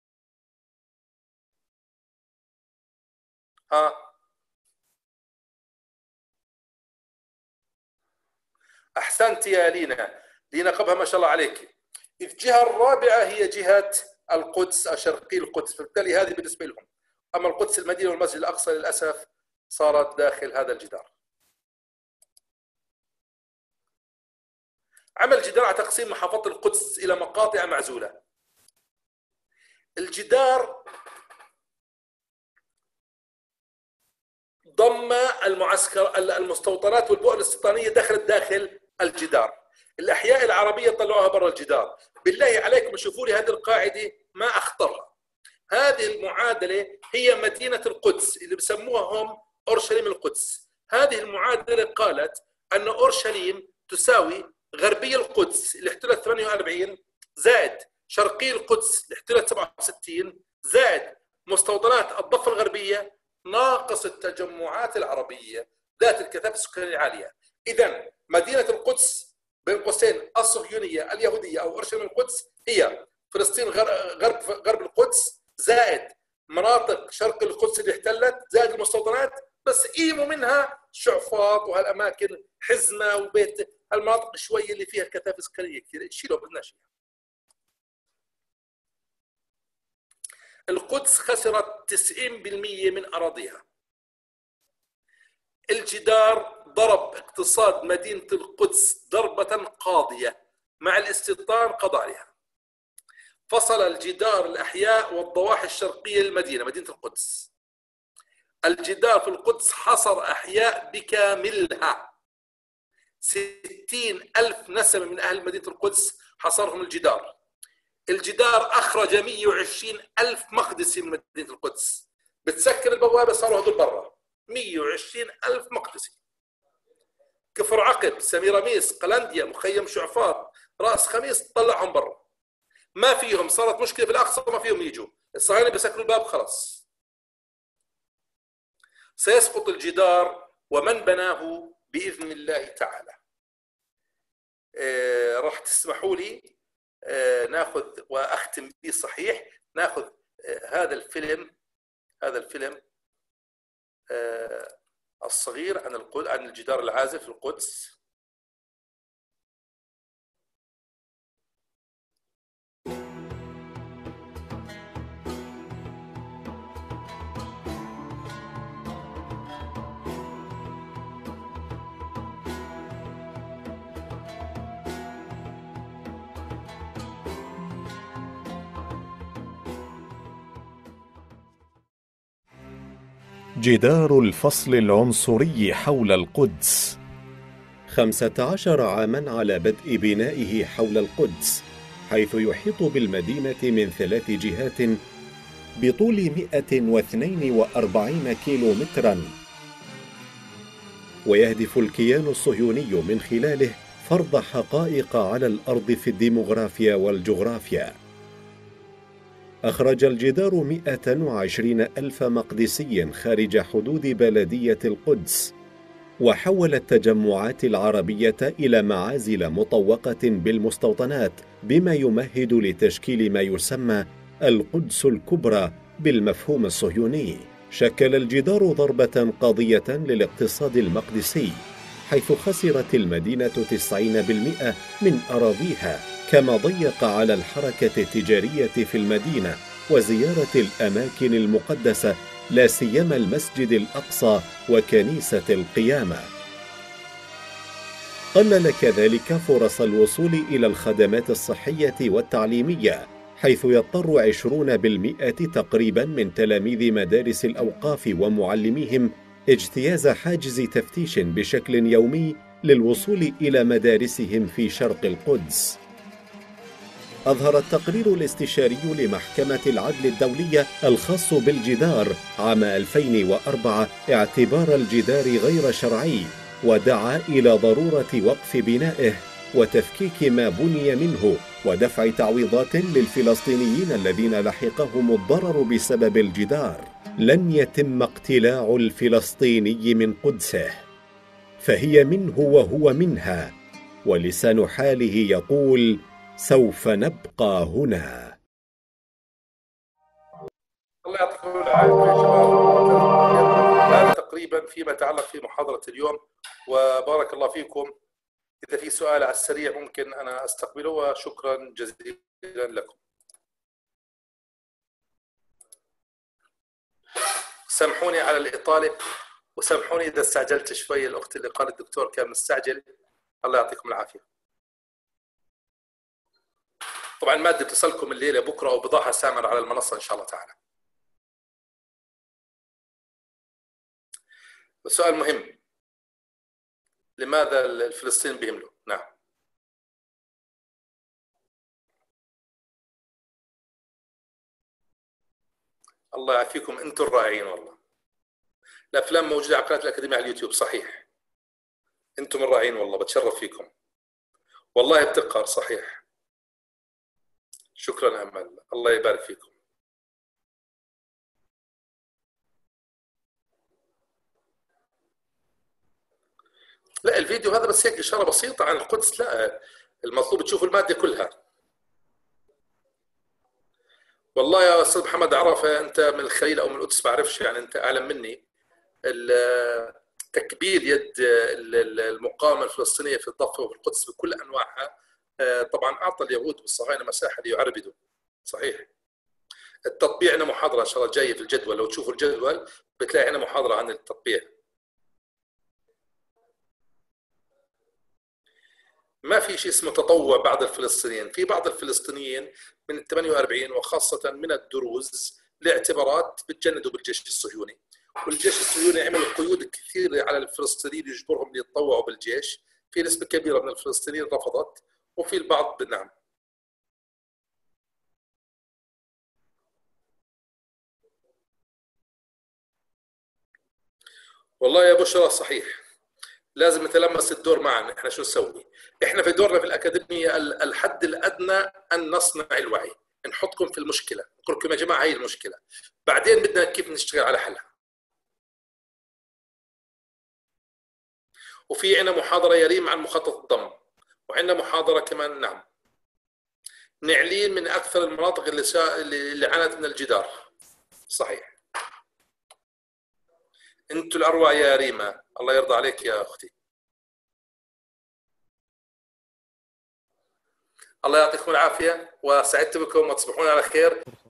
Speaker 1: أحسنت يا لينا قبها ما شاء الله عليك. الجهة الرابعة هي جهة القدس شرقي القدس، فبالتالي هذه بالنسبة لهم. أما القدس المدينة والمسجد الأقصى للأسف صارت داخل هذا الجدار. عمل جدار على تقسيم محافظة القدس إلى مقاطع معزولة. الجدار ضم المستوطنات والبؤر الاستيطانية دخلت داخل الجدار. الأحياء العربية طلعوها برا الجدار. بالله عليكم شوفوا لي هذه القاعدة ما أخطرها. هذه المعادلة هي مدينة القدس اللي بسموها هم أورشليم القدس. هذه المعادلة قالت أن أورشليم تساوي غربي القدس اللي احتلت 48 زائد شرقي القدس اللي احتلت 67 زائد مستوطنات الضفة الغربية ناقص التجمعات العربية ذات الكثافة السكانية العالية. إذن مدينة القدس بين قوسين الصهيونية اليهودية أو أورشليم القدس هي فلسطين غرب القدس زائد مناطق شرق القدس اللي احتلت زائد المستوطنات، بس قيموا منها شعفاط وهالأماكن حزمة وبيت، هالمناطق شوية اللي فيها كثافة سكانية كثير شيلوا بدناش. القدس خسرت 90% من أراضيها. الجدار ضرب اقتصاد مدينة القدس ضربة قاضية، مع الاستيطان قضى عليها. فصل الجدار الأحياء والضواحي الشرقية للمدينة، مدينة القدس. الجدار في القدس حصر أحياء بكاملها. 60,000 نسمة من أهل مدينة القدس حصرهم الجدار. الجدار أخرج 120,000 مقدسي من مدينة القدس. بتسكر البوابة صاروا هذول برا. 120,000 مقدسي. كفر عقب، سميراميس، قلنديا، مخيم شعفاط، رأس خميس طلعهم برا. ما فيهم، صارت مشكلة في الأقصى ما فيهم يجوا. الصهاينة بيسكروا الباب خلاص. سيسقط الجدار ومن بناه بإذن الله تعالى. راح تسمحوا لي ناخذ واختم به صحيح، ناخذ هذا الفيلم الصغير عن الجدار العازل في القدس.
Speaker 2: جدار الفصل العنصري حول القدس. 15 عاما على بدء بنائه حول القدس، حيث يحيط بالمدينة من 3 جهات بطول 142 كيلومترا، ويهدف الكيان الصهيوني من خلاله فرض حقائق على الأرض في الديموغرافيا والجغرافيا. أخرج الجدار 120 ألف مقدسي خارج حدود بلدية القدس، وحول التجمعات العربية إلى معازل مطوقة بالمستوطنات، بما يمهد لتشكيل ما يسمى القدس الكبرى بالمفهوم الصهيوني. شكل الجدار ضربة قاضية للاقتصاد المقدسي، حيث خسرت المدينة 90% من أراضيها، كما ضيق على الحركة التجارية في المدينة وزيارة الأماكن المقدسة، لا سيما المسجد الأقصى وكنيسة القيامة. قلل كذلك فرص الوصول إلى الخدمات الصحية والتعليمية، حيث يضطر 20% تقريبا من تلاميذ مدارس الأوقاف ومعلميهم اجتياز حاجز تفتيش بشكل يومي للوصول إلى مدارسهم في شرق القدس. أظهر التقرير الاستشاري لمحكمة العدل الدولية الخاص بالجدار عام 2004 اعتبار الجدار غير شرعي، ودعا إلى ضرورة وقف بنائه وتفكيك ما بني منه، ودفع تعويضات للفلسطينيين الذين لحقهم الضرر بسبب الجدار. لن يتم اقتلاع الفلسطيني من قدسه، فهي منه وهو منها، ولسان حاله يقول: سوف نبقى هنا.
Speaker 1: الله يعطيكم العافية يا شباب. هذا تقريبا فيما يتعلق في محاضرة اليوم، وبارك الله فيكم. إذا في سؤال على السريع ممكن أنا أستقبله، وشكرا جزيلا لكم. سامحوني على الإطالة، وسامحوني إذا استعجلت شوي. الأخت اللي قالت الدكتور كان مستعجل، الله يعطيكم العافية. طبعا المادة بتصلكم الليلة بكرة وبضعها سامر على المنصة إن شاء الله تعالى. سؤال مهم: لماذا الفلسطينيين بيهملوا؟ نعم، الله يعافيكم، انتم الرائعين والله. الافلام موجوده على قناه الاكاديميه على اليوتيوب، صحيح، انتم الرائعين والله، بتشرف فيكم والله، بتقهر صحيح. شكرا امل، الله يبارك فيكم. لا الفيديو هذا بس هيك اشاره بسيطه عن القدس، لا المطلوب تشوفوا الماده كلها. والله يا استاذ محمد عرفه، انت من الخليل او من القدس بعرفش، يعني انت اعلم مني. تكبير يد المقاومه الفلسطينيه في الضفه وفي القدس بكل انواعها طبعا اعطى اليهود والصهاينه مساحه ليعربدوا، صحيح. التطبيع هنا محاضره ان شاء الله جايه في الجدول، لو تشوفوا الجدول بتلاقي هنا محاضره عن التطبيع. ما في شيء اسمه تطوع بعض الفلسطينيين، في بعض الفلسطينيين من ال 48 وخاصه من الدروز لاعتبارات بتجندوا بالجيش الصهيوني، والجيش الصهيوني عمل قيود كثيره على الفلسطينيين يجبرهم يتطوعوا بالجيش. في نسبه كبيره من الفلسطينيين رفضت، وفي البعض نعم. والله يا بشرى صحيح، لازم نتلمس الدور معا. احنا شو نسوي؟ احنا في دورنا في الاكاديميه الحد الادنى ان نصنع الوعي، نحطكم في المشكله، نقول لكم يا جماعه هي المشكله، بعدين بدنا كيف نشتغل على حلها. وفي عندنا محاضره يا ريم عن مخطط الضم، وعندنا محاضرة كمان. نعم، نعلين من أكثر المناطق اللي عانت من الجدار. صحيح. أنتوا الأروع يا ريما، الله يرضى عليك يا أختي. الله يعطيكم العافية وسعدت بكم وتصبحون على خير.